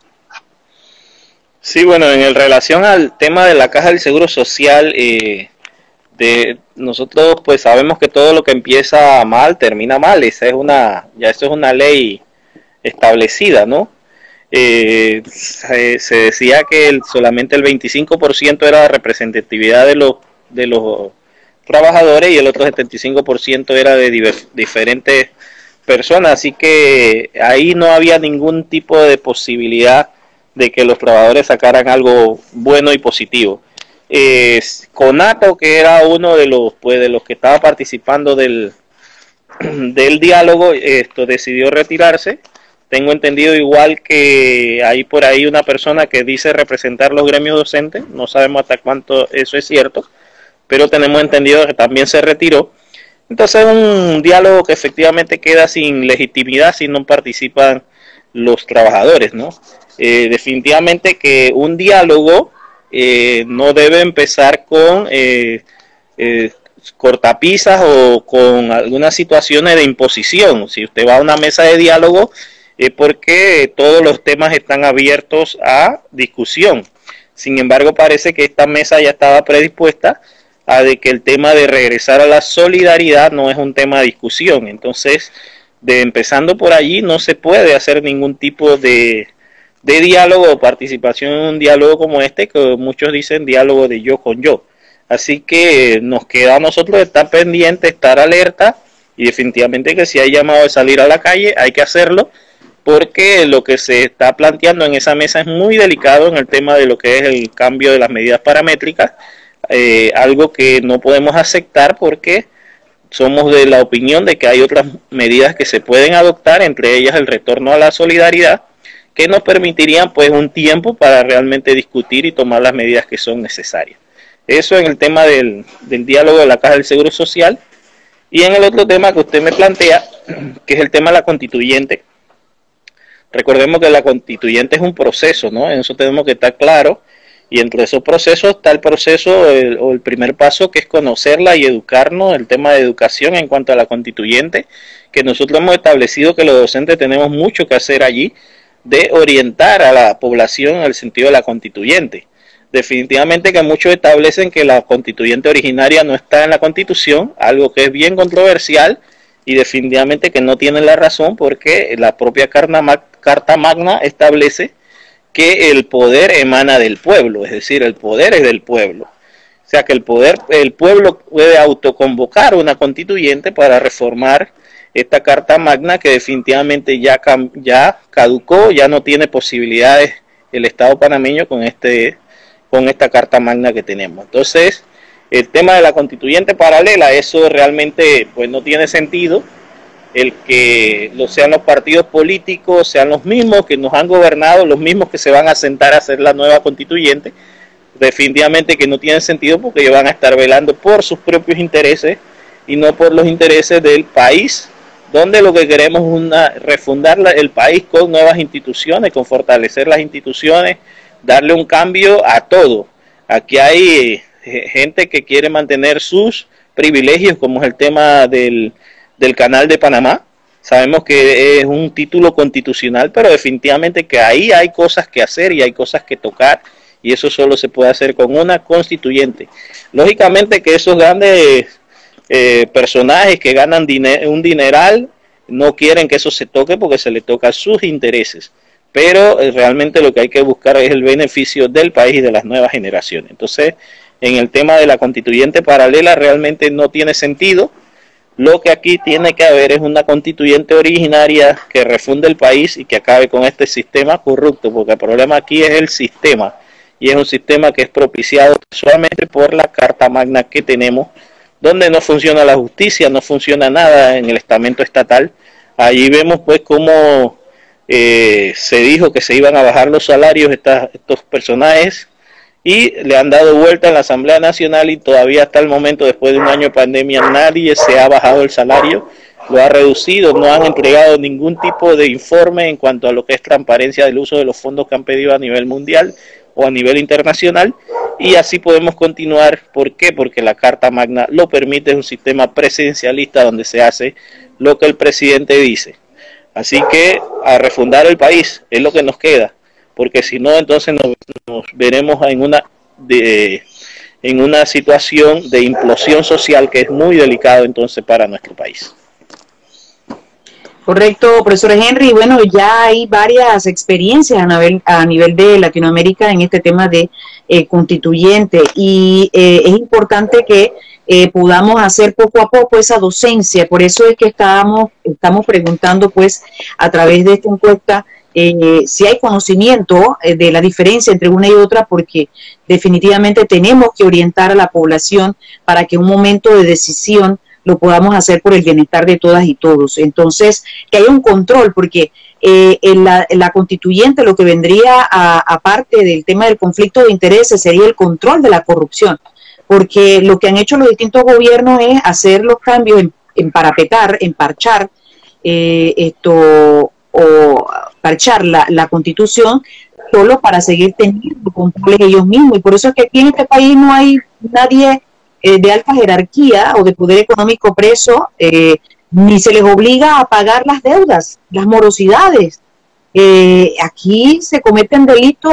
Sí, bueno, en relación al tema de la Caja del Seguro Social, eh, de nosotros pues sabemos que todo lo que empieza mal termina mal. Esa es una, ya eso es una ley establecida, ¿no? Eh, se, se decía que el, solamente el veinticinco por ciento era representatividad de los de los trabajadores y el otro setenta y cinco por ciento era de diver, diferentes personas, así que ahí no había ningún tipo de posibilidad de que los trabajadores sacaran algo bueno y positivo. Eh, Conato, que era uno de los pues de los que estaba participando del del diálogo, esto decidió retirarse. Tengo entendido igual que hay por ahí una persona que dice representar los gremios docentes, no sabemos hasta cuánto eso es cierto, pero tenemos entendido que también se retiró. Entonces es un diálogo que efectivamente queda sin legitimidad si no participan los trabajadores, ¿no? Eh, definitivamente que un diálogo eh, no debe empezar con eh, eh, cortapisas o con algunas situaciones de imposición. Si usted va a una mesa de diálogo es porque todos los temas están abiertos a discusión. Sin embargo, parece que esta mesa ya estaba predispuesta a de que el tema de regresar a la solidaridad no es un tema de discusión. Entonces, de empezando por allí, no se puede hacer ningún tipo de, de diálogo o participación en un diálogo como este, que muchos dicen diálogo de yo con yo. Así que nos queda a nosotros estar pendientes, estar alerta, y definitivamente que si hay llamado de salir a la calle, hay que hacerlo, porque lo que se está planteando en esa mesa es muy delicado en el tema de lo que es el cambio de las medidas paramétricas, eh, algo que no podemos aceptar porque somos de la opinión de que hay otras medidas que se pueden adoptar, entre ellas el retorno a la solidaridad, que nos permitirían pues un tiempo para realmente discutir y tomar las medidas que son necesarias. Eso en el tema del, del diálogo de la Caja del Seguro Social. Y en el otro tema que usted me plantea, que es el tema de la constituyente, recordemos que la constituyente es un proceso, ¿no? En eso tenemos que estar claros, y entre esos procesos está el proceso el, o el primer paso, que es conocerla y educarnos, el tema de educación en cuanto a la constituyente, que nosotros hemos establecido que los docentes tenemos mucho que hacer allí, de orientar a la población en el sentido de la constituyente. Definitivamente que muchos establecen que la constituyente originaria no está en la Constitución, algo que es bien controversial, y definitivamente que no tienen la razón, porque la propia Carta Magna establece que el poder emana del pueblo, es decir, el poder es del pueblo. O sea que el poder, el pueblo puede autoconvocar una constituyente para reformar esta Carta Magna, que definitivamente ya, ya caducó, ya no tiene posibilidades el Estado panameño con este con esta Carta Magna que tenemos. Entonces, el tema de la constituyente paralela, eso realmente pues no tiene sentido, el que lo sean los partidos políticos, sean los mismos que nos han gobernado, los mismos que se van a sentar a hacer la nueva constituyente, definitivamente que no tiene sentido, porque ellos van a estar velando por sus propios intereses y no por los intereses del país, donde lo que queremos es una, refundar la, el país con nuevas instituciones, con fortalecer las instituciones, darle un cambio a todo. Aquí hay eh, gente que quiere mantener sus privilegios, como es el tema del, del Canal de Panamá. Sabemos que es un título constitucional, pero definitivamente que ahí hay cosas que hacer y hay cosas que tocar, y eso solo se puede hacer con una constituyente. Lógicamente que esos grandes eh, personajes que ganan diner, un dineral no quieren que eso se toque, porque se le toca sus intereses, pero eh, realmente lo que hay que buscar es el beneficio del país y de las nuevas generaciones. Entonces, en el tema de la constituyente paralela realmente no tiene sentido. Lo que aquí tiene que haber es una constituyente originaria que refunde el país y que acabe con este sistema corrupto, porque el problema aquí es el sistema, y es un sistema que es propiciado solamente por la Carta Magna que tenemos, donde no funciona la justicia, no funciona nada en el estamento estatal. Allí vemos pues cómo eh, se dijo que se iban a bajar los salarios estas, estos personajes, y le han dado vuelta en la Asamblea Nacional, y todavía hasta el momento, después de un año de pandemia, nadie se ha bajado el salario, lo ha reducido, no han entregado ningún tipo de informe en cuanto a lo que es transparencia del uso de los fondos que han pedido a nivel mundial o a nivel internacional, y así podemos continuar. ¿Por qué? Porque la Carta Magna lo permite, es un sistema presidencialista donde se hace lo que el presidente dice. Así que a refundar el país es lo que nos queda, porque si no, entonces nos, nos veremos en una de, en una situación de implosión social, que es muy delicado entonces para nuestro país. Correcto, profesor Henry. Bueno, ya hay varias experiencias a nivel, a nivel de Latinoamérica en este tema de eh, constituyente, y eh, es importante que eh, podamos hacer poco a poco esa docencia. Por eso es que estábamos, estamos preguntando pues a través de esta encuesta eh, si hay conocimiento eh, de la diferencia entre una y otra, porque definitivamente tenemos que orientar a la población para que un momento de decisión lo podamos hacer por el bienestar de todas y todos. Entonces, que haya un control, porque eh, en la, en la constituyente lo que vendría aparte del tema del conflicto de intereses sería el control de la corrupción, porque lo que han hecho los distintos gobiernos es hacer los cambios en, en parapetar, en parchar eh, esto o parchar la, la constitución solo para seguir teniendo controles ellos mismos, y por eso es que aquí en este país no hay nadie eh, de alta jerarquía o de poder económico preso, eh, ni se les obliga a pagar las deudas, las morosidades. Eh, aquí se cometen delitos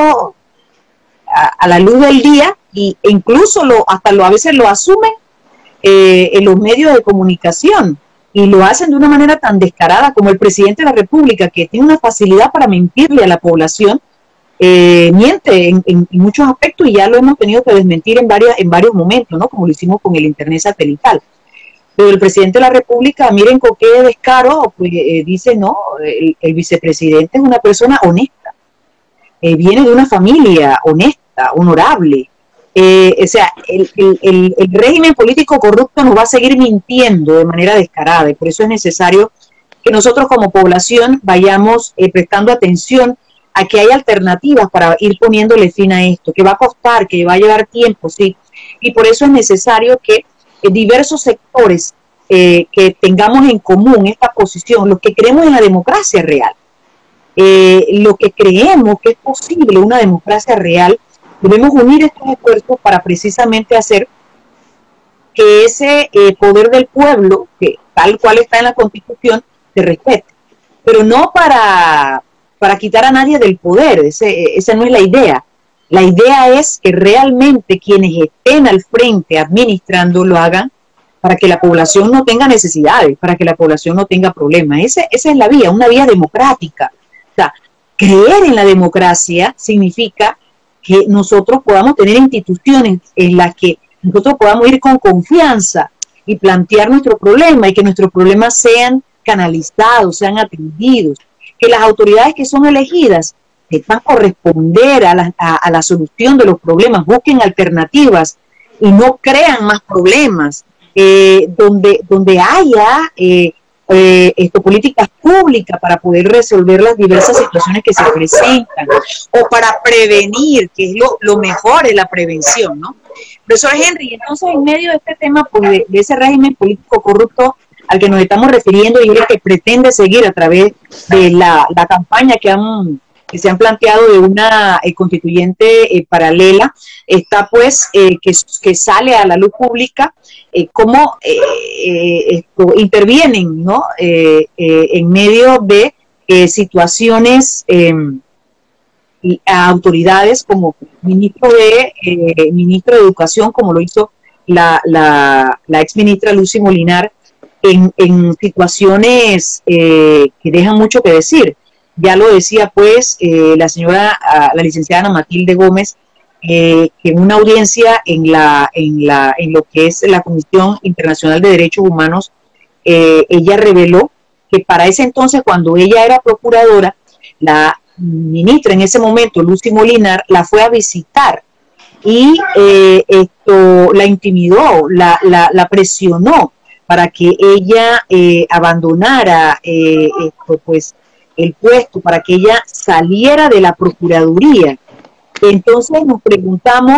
a, a la luz del día y, e incluso lo, hasta lo, a veces lo asumen eh, en los medios de comunicación y lo hacen de una manera tan descarada como el presidente de la República, que tiene una facilidad para mentirle a la población. Eh, miente en, en, en muchos aspectos y ya lo hemos tenido que desmentir en, varias, en varios momentos, ¿no? Como lo hicimos con el internet satelital. Pero el presidente de la República, miren con qué descaro, pues eh, dice, no, el, el vicepresidente es una persona honesta, eh, viene de una familia honesta, honorable. Eh, o sea, el, el, el, el régimen político corrupto nos va a seguir mintiendo de manera descarada y por eso es necesario que nosotros como población vayamos eh, prestando atención a que hay alternativas para ir poniéndole fin a esto, que va a costar, que va a llevar tiempo, sí, y por eso es necesario que eh, diversos sectores eh, que tengamos en común esta posición, los que creemos en la democracia real, eh, los que creemos que es posible una democracia real, debemos unir estos esfuerzos para precisamente hacer que ese eh, poder del pueblo, que tal cual está en la Constitución, se respete, pero no para... para quitar a nadie del poder, ese, esa no es la idea. La idea es que realmente quienes estén al frente administrando lo hagan para que la población no tenga necesidades, para que la población no tenga problemas. Ese, esa es la vía, una vía democrática. O sea, creer en la democracia significa que nosotros podamos tener instituciones en las que nosotros podamos ir con confianza y plantear nuestro problema y que nuestros problemas sean canalizados, sean atendidos, que las autoridades que son elegidas sepan corresponder a la, a, a la solución de los problemas, busquen alternativas y no crean más problemas, eh, donde, donde haya eh, eh, esto, políticas públicas para poder resolver las diversas situaciones que se presentan o para prevenir, que es lo, lo mejor es la prevención, ¿no? Profesor Henry, entonces en medio de este tema pues, de, de ese régimen político corrupto al que nos estamos refiriendo y es el que pretende seguir a través de la, la campaña que, han, que se han planteado de una eh, constituyente eh, paralela, está pues eh, que, que sale a la luz pública eh, cómo eh, eh, esto, intervienen, ¿no? eh, eh, en medio de eh, situaciones eh, y a autoridades como ministro de, eh, ministro de Educación, como lo hizo la, la, la ex ministra Lucy Molinar, En, en situaciones eh, que dejan mucho que decir. Ya lo decía pues eh, la señora, la licenciada Ana Matilde Gómez, eh, que en una audiencia en, la, en, la, en lo que es la Comisión Internacional de Derechos Humanos, eh, ella reveló que para ese entonces, cuando ella era procuradora, la ministra en ese momento, Lucy Molinar, la fue a visitar y eh, esto la intimidó, la, la, la presionó para que ella eh, abandonara eh, esto, pues, el puesto, para que ella saliera de la Procuraduría. Entonces nos preguntamos,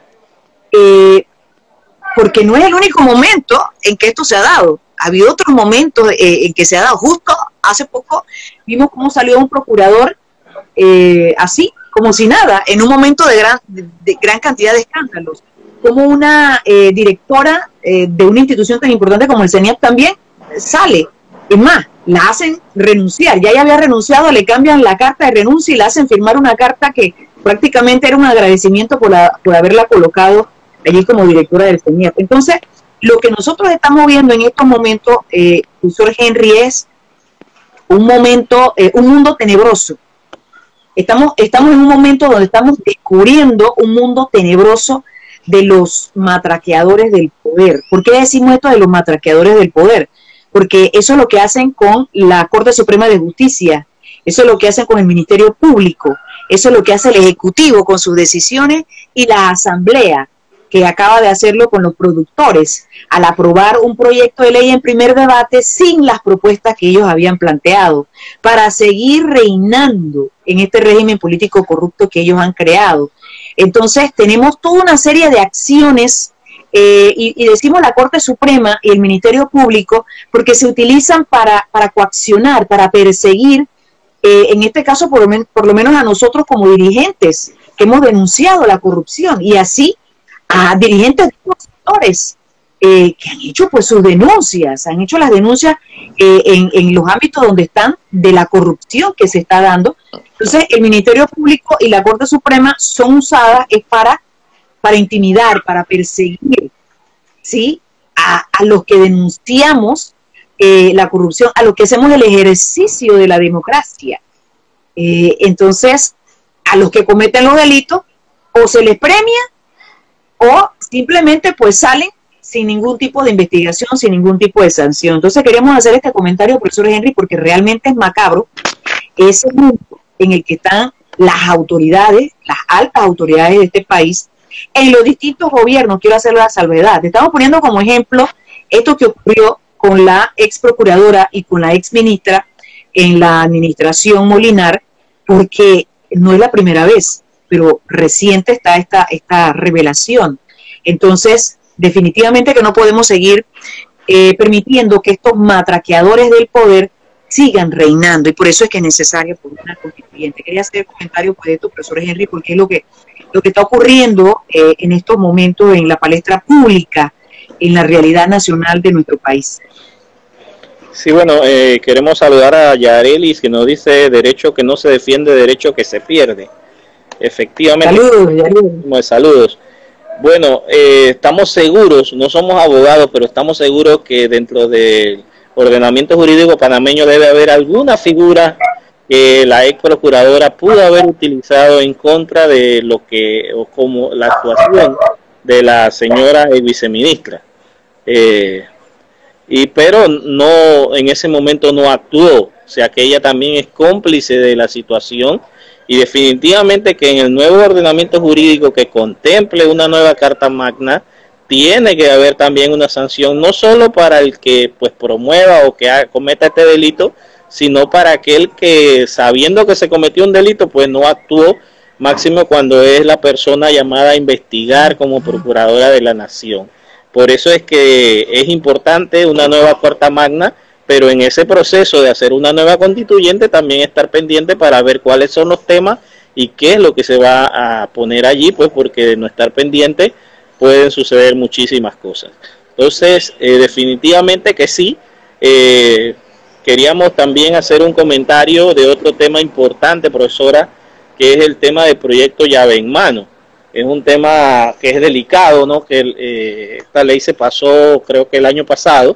eh, porque no es el único momento en que esto se ha dado, ha habido otros momentos eh, en que se ha dado. Justo hace poco vimos cómo salió un procurador eh, así, como si nada, en un momento de gran, de, de gran cantidad de escándalos, como una eh, directora eh, de una institución tan importante como el CENIAP también sale. Es más, la hacen renunciar. Ya ella había renunciado, le cambian la carta de renuncia y la hacen firmar una carta que prácticamente era un agradecimiento por, la, por haberla colocado allí como directora del CENIAP. Entonces, lo que nosotros estamos viendo en estos momentos, eh, profesor Henry, es un momento, eh, un mundo tenebroso. Estamos, estamos en un momento donde estamos descubriendo un mundo tenebroso de los matraqueadores del poder. ¿Por qué decimos esto de los matraqueadores del poder? Porque eso es lo que hacen con la Corte Suprema de Justicia, eso es lo que hacen con el Ministerio Público, eso es lo que hace el Ejecutivo con sus decisiones y la Asamblea, que acaba de hacerlo con los productores, al aprobar un proyecto de ley en primer debate sin las propuestas que ellos habían planteado, para seguir reinando en este régimen político corrupto que ellos han creado. Entonces tenemos toda una serie de acciones, eh, y, y decimos la Corte Suprema y el Ministerio Público, porque se utilizan para, para coaccionar, para perseguir, eh, en este caso por lo, men por lo menos a nosotros como dirigentes, que hemos denunciado la corrupción, y así a dirigentes de los sectores, eh, que han hecho pues sus denuncias, han hecho las denuncias eh, en, en los ámbitos donde están de la corrupción que se está dando. Entonces el Ministerio Público y la Corte Suprema son usadas es para, para intimidar, para perseguir, ¿sí?, a, a los que denunciamos eh, la corrupción, a los que hacemos el ejercicio de la democracia. Eh, entonces, a los que cometen los delitos, o se les premia, o simplemente pues salen sin ningún tipo de investigación, sin ningún tipo de sanción. Entonces queríamos hacer este comentario, profesor Henry, porque realmente es macabro ese mundo en el que están las autoridades, las altas autoridades de este país, en los distintos gobiernos. Quiero hacer la salvedad. Estamos poniendo como ejemplo esto que ocurrió con la ex procuradora y con la ex ministra en la administración Molinar, porque no es la primera vez, pero reciente está esta, esta revelación. Entonces, definitivamente que no podemos seguir eh, permitiendo que estos matraqueadores del poder sigan reinando, y por eso es que es necesario por una constituyente. Quería hacer comentario por esto, profesor Henry, porque es lo que, lo que está ocurriendo eh, en estos momentos en la palestra pública, en la realidad nacional de nuestro país. Sí, bueno, eh, queremos saludar a Yarelis, que nos dice: derecho que no se defiende, derecho que se pierde. Efectivamente. Saludos, Yarelis. Saludos. Bueno, eh, estamos seguros, no somos abogados, pero estamos seguros que dentro del ordenamiento jurídico panameño debe haber alguna figura que la ex procuradora pudo haber utilizado en contra de lo que, o como la actuación de la señora viceministra. Eh, y pero no, en ese momento no actuó, o sea que ella también es cómplice de la situación, y definitivamente que en el nuevo ordenamiento jurídico que contemple una nueva Carta Magna, tiene que haber también una sanción, no solo para el que pues promueva o que cometa este delito, sino para aquel que, sabiendo que se cometió un delito, pues no actuó, máximo cuando es la persona llamada a investigar como procuradora de la nación. Por eso es que es importante una nueva Carta Magna, pero en ese proceso de hacer una nueva constituyente también estar pendiente para ver cuáles son los temas y qué es lo que se va a poner allí, pues porque de no estar pendiente pueden suceder muchísimas cosas. Entonces, eh, definitivamente que sí. Eh, queríamos también hacer un comentario de otro tema importante, profesora, que es el tema del proyecto llave en mano. Es un tema que es delicado, ¿no? Que eh, esta ley se pasó, creo que el año pasado,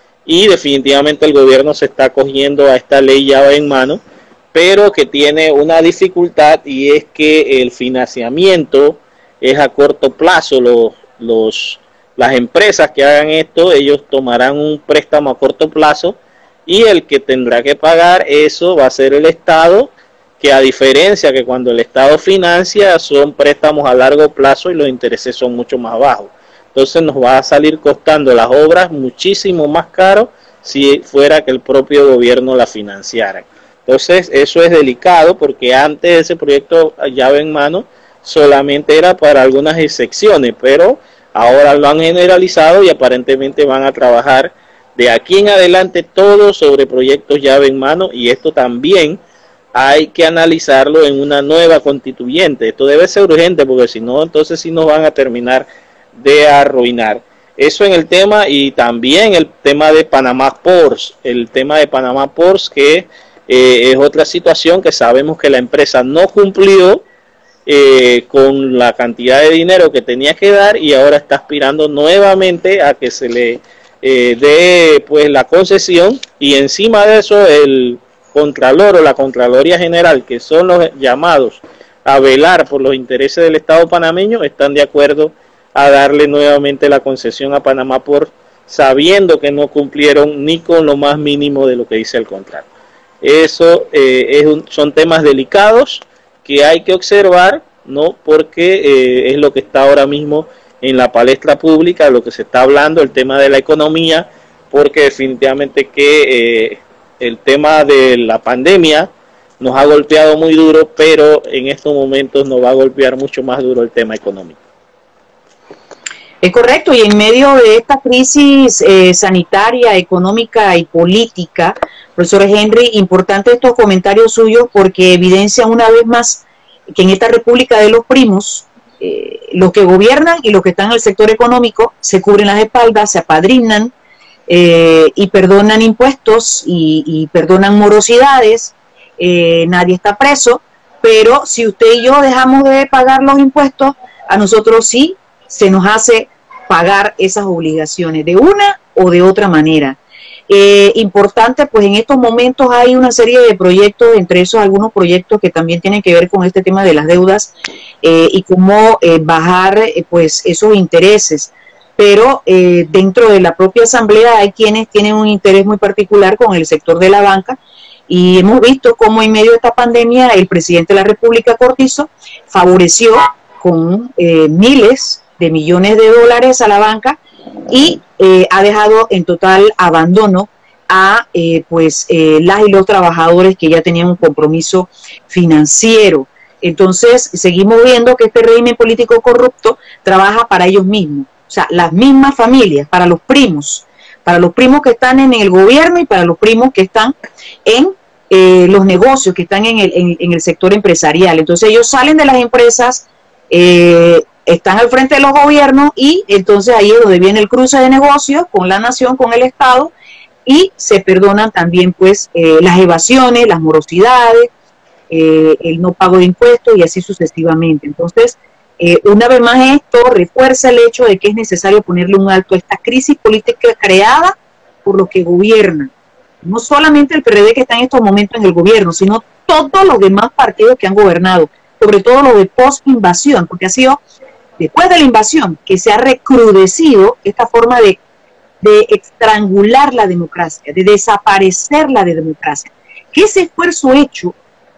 y definitivamente el gobierno se está acogiendo a esta ley llave en mano, pero que tiene una dificultad, y es que el financiamiento es a corto plazo. Los, los, las empresas que hagan esto, ellos tomarán un préstamo a corto plazo, y el que tendrá que pagar eso va a ser el Estado, que a diferencia que cuando el Estado financia, son préstamos a largo plazo y los intereses son mucho más bajos. Entonces nos va a salir costando las obras muchísimo más caro si fuera que el propio gobierno la financiara. Entonces eso es delicado, porque antes ese proyecto llave en mano solamente era para algunas excepciones, pero ahora lo han generalizado y aparentemente van a trabajar de aquí en adelante todo sobre proyectos llave en mano, y esto también hay que analizarlo en una nueva constituyente. Esto debe ser urgente, porque si no, entonces sí nos van a terminar de arruinar. Eso en el tema, y también el tema de Panamá Ports, el tema de Panamá Ports, que eh, es otra situación que sabemos que la empresa no cumplió eh, con la cantidad de dinero que tenía que dar, y ahora está aspirando nuevamente a que se le eh, dé pues la concesión, y encima de eso el Contralor o la Contraloría General, que son los llamados a velar por los intereses del Estado panameño, están de acuerdo a darle nuevamente la concesión a Panamá Ports, sabiendo que no cumplieron ni con lo más mínimo de lo que dice el contrato. Eso eh, es un, son temas delicados que hay que observar, ¿no? Porque eh, es lo que está ahora mismo en la palestra pública, lo que se está hablando, el tema de la economía, porque definitivamente que eh, el tema de la pandemia nos ha golpeado muy duro, pero en estos momentos nos va a golpear mucho más duro el tema económico. Es correcto, y en medio de esta crisis eh, sanitaria, económica y política, profesor Henry, importante estos comentarios suyos, porque evidencian una vez más que en esta República de los Primos, eh, los que gobiernan y los que están en el sector económico se cubren las espaldas, se apadrinan eh, y perdonan impuestos y, y perdonan morosidades, eh, nadie está preso, pero si usted y yo dejamos de pagar los impuestos, a nosotros sí se nos hace pagar esas obligaciones de una o de otra manera. Eh, importante, pues en estos momentos hay una serie de proyectos, entre esos algunos proyectos que también tienen que ver con este tema de las deudas eh, y cómo eh, bajar eh, pues esos intereses, pero eh, dentro de la propia asamblea hay quienes tienen un interés muy particular con el sector de la banca, y hemos visto cómo en medio de esta pandemia el presidente de la República, Cortizo, favoreció con eh, miles de millones de dólares a la banca y eh, ha dejado en total abandono a eh, pues eh, las y los trabajadores que ya tenían un compromiso financiero. Entonces seguimos viendo que este régimen político corrupto trabaja para ellos mismos, o sea, las mismas familias, para los primos, para los primos que están en el gobierno y para los primos que están en eh, los negocios, que están en el, en, en el sector empresarial. Entonces ellos salen de las empresas, eh, están al frente de los gobiernos y entonces ahí es donde viene el cruce de negocios con la nación, con el Estado, y se perdonan también pues eh, las evasiones, las morosidades, eh, el no pago de impuestos y así sucesivamente. Entonces, eh, una vez más esto refuerza el hecho de que es necesario ponerle un alto a esta crisis política creada por los que gobiernan. No solamente el P R D que está en estos momentos en el gobierno, sino todos los demás partidos que han gobernado, sobre todo los de post-invasión, porque ha sido después de la invasión que se ha recrudecido esta forma de, de estrangular la democracia, de desaparecer la de democracia. Que ese esfuerzo hecho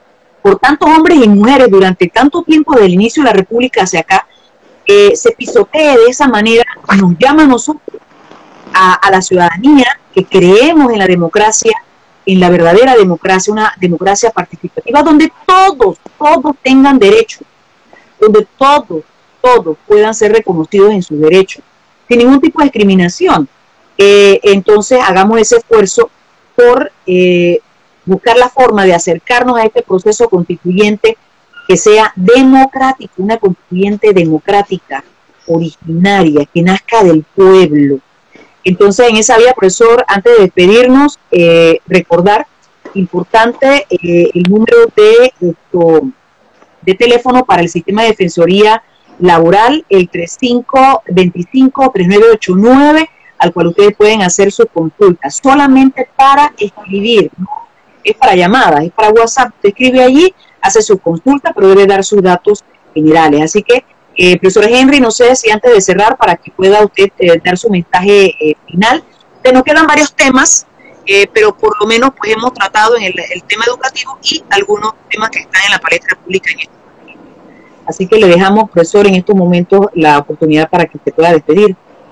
por tantos hombres y mujeres durante tanto tiempo del inicio de la República hacia acá, eh, se pisotee de esa manera, nos llama a nosotros, a, a la ciudadanía que creemos en la democracia, en la verdadera democracia, una democracia participativa donde todos, todos tengan derecho, donde todos, todos puedan ser reconocidos en sus derechos, sin ningún tipo de discriminación. Eh, entonces hagamos ese esfuerzo por eh, buscar la forma de acercarnos a este proceso constituyente que sea democrático, una constituyente democrática, originaria, que nazca del pueblo. Entonces, en esa vía, profesor, antes de despedirnos, eh, recordar, importante, eh, el número de, esto, de teléfono para el sistema de defensoría laboral, el tres cinco dos cinco, tres nueve ocho nueve, al cual ustedes pueden hacer sus consultas, solamente para escribir, no es para llamadas, es para WhatsApp, usted escribe allí, hace su consulta, pero debe dar sus datos generales. Así que, eh, profesor Henry, no sé si antes de cerrar, para que pueda usted eh, dar su mensaje eh, final, que nos quedan varios temas, eh, pero por lo menos pues hemos tratado en el, el tema educativo y algunos temas que están en la palestra pública en este momento. Así que le dejamos, profesor, en estos momentos la oportunidad para que se pueda despedir.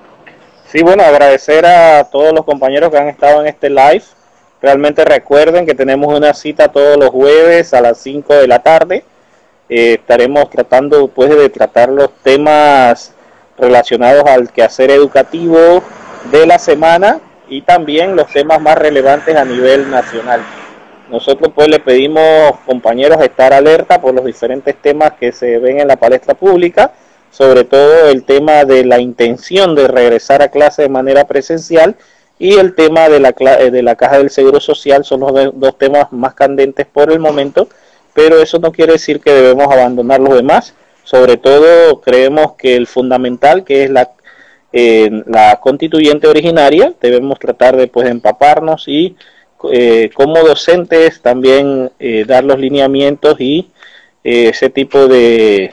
Sí, bueno, agradecer a todos los compañeros que han estado en este live. Realmente recuerden que tenemos una cita todos los jueves a las cinco de la tarde. Eh, estaremos tratando pues de tratar los temas relacionados al quehacer educativo de la semana y también los temas más relevantes a nivel nacional. Nosotros pues le pedimos, compañeros, estar alerta por los diferentes temas que se ven en la palestra pública, sobre todo el tema de la intención de regresar a clase de manera presencial y el tema de la, de la Caja del Seguro Social. Son los dos temas más candentes por el momento, pero eso no quiere decir que debemos abandonar los demás. Sobre todo creemos que el fundamental, que es la, eh, la constituyente originaria, debemos tratar de pues, empaparnos y eh, como docentes también eh, dar los lineamientos y eh, ese tipo de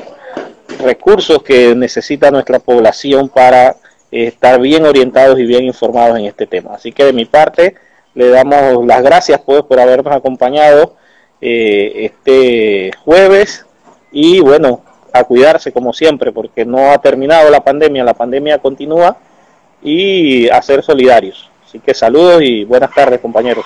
recursos que necesita nuestra población para estar bien orientados y bien informados en este tema. Así que de mi parte le damos las gracias pues por habernos acompañado eh, este jueves y bueno, a cuidarse como siempre porque no ha terminado la pandemia, la pandemia continúa, y a ser solidarios. Así que saludos y buenas tardes, compañeros.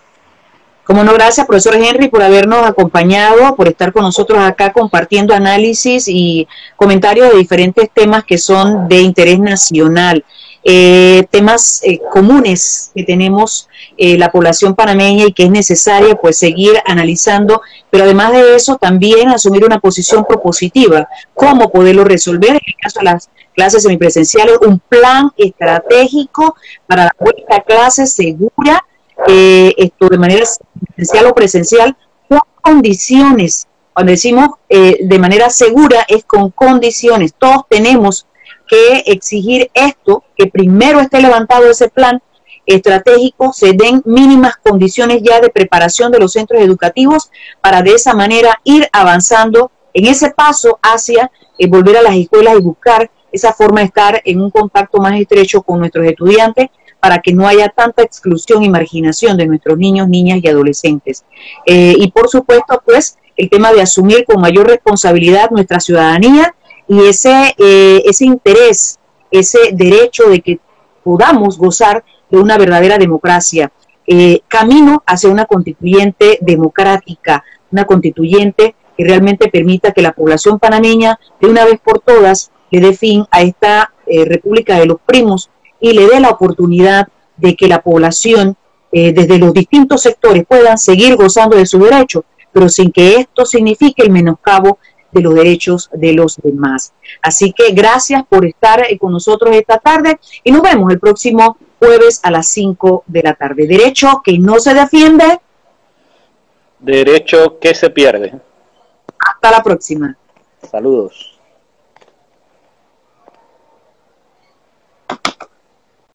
Como no, gracias, profesor Henry, por habernos acompañado, por estar con nosotros acá compartiendo análisis y comentarios de diferentes temas que son de interés nacional. eh, temas eh, comunes que tenemos eh, la población panameña y que es necesaria pues seguir analizando, pero además de eso también asumir una posición propositiva, cómo poderlo resolver, en el caso de las clases semipresenciales, un plan estratégico para la vuelta a clases segura, eh, esto de manera presencial o presencial, con condiciones. Cuando decimos eh, de manera segura es con condiciones. Todos tenemos que exigir esto, que primero esté levantado ese plan estratégico, se den mínimas condiciones ya de preparación de los centros educativos para de esa manera ir avanzando en ese paso hacia eh, volver a las escuelas y buscar esa forma de estar en un contacto más estrecho con nuestros estudiantes para que no haya tanta exclusión y marginación de nuestros niños, niñas y adolescentes. Eh, y por supuesto, pues, el tema de asumir con mayor responsabilidad nuestra ciudadanía y ese, eh, ese interés, ese derecho de que podamos gozar de una verdadera democracia. Eh, camino hacia una constituyente democrática, una constituyente que realmente permita que la población panameña de una vez por todas le dé fin a esta eh, República de los Primos y le dé la oportunidad de que la población eh, desde los distintos sectores puedan seguir gozando de sus derechos, pero sin que esto signifique el menoscabo de los derechos de los demás. Así que gracias por estar con nosotros esta tarde y nos vemos el próximo jueves a las cinco de la tarde. Derecho que no se defiende. Derecho que se pierde. Hasta la próxima. Saludos.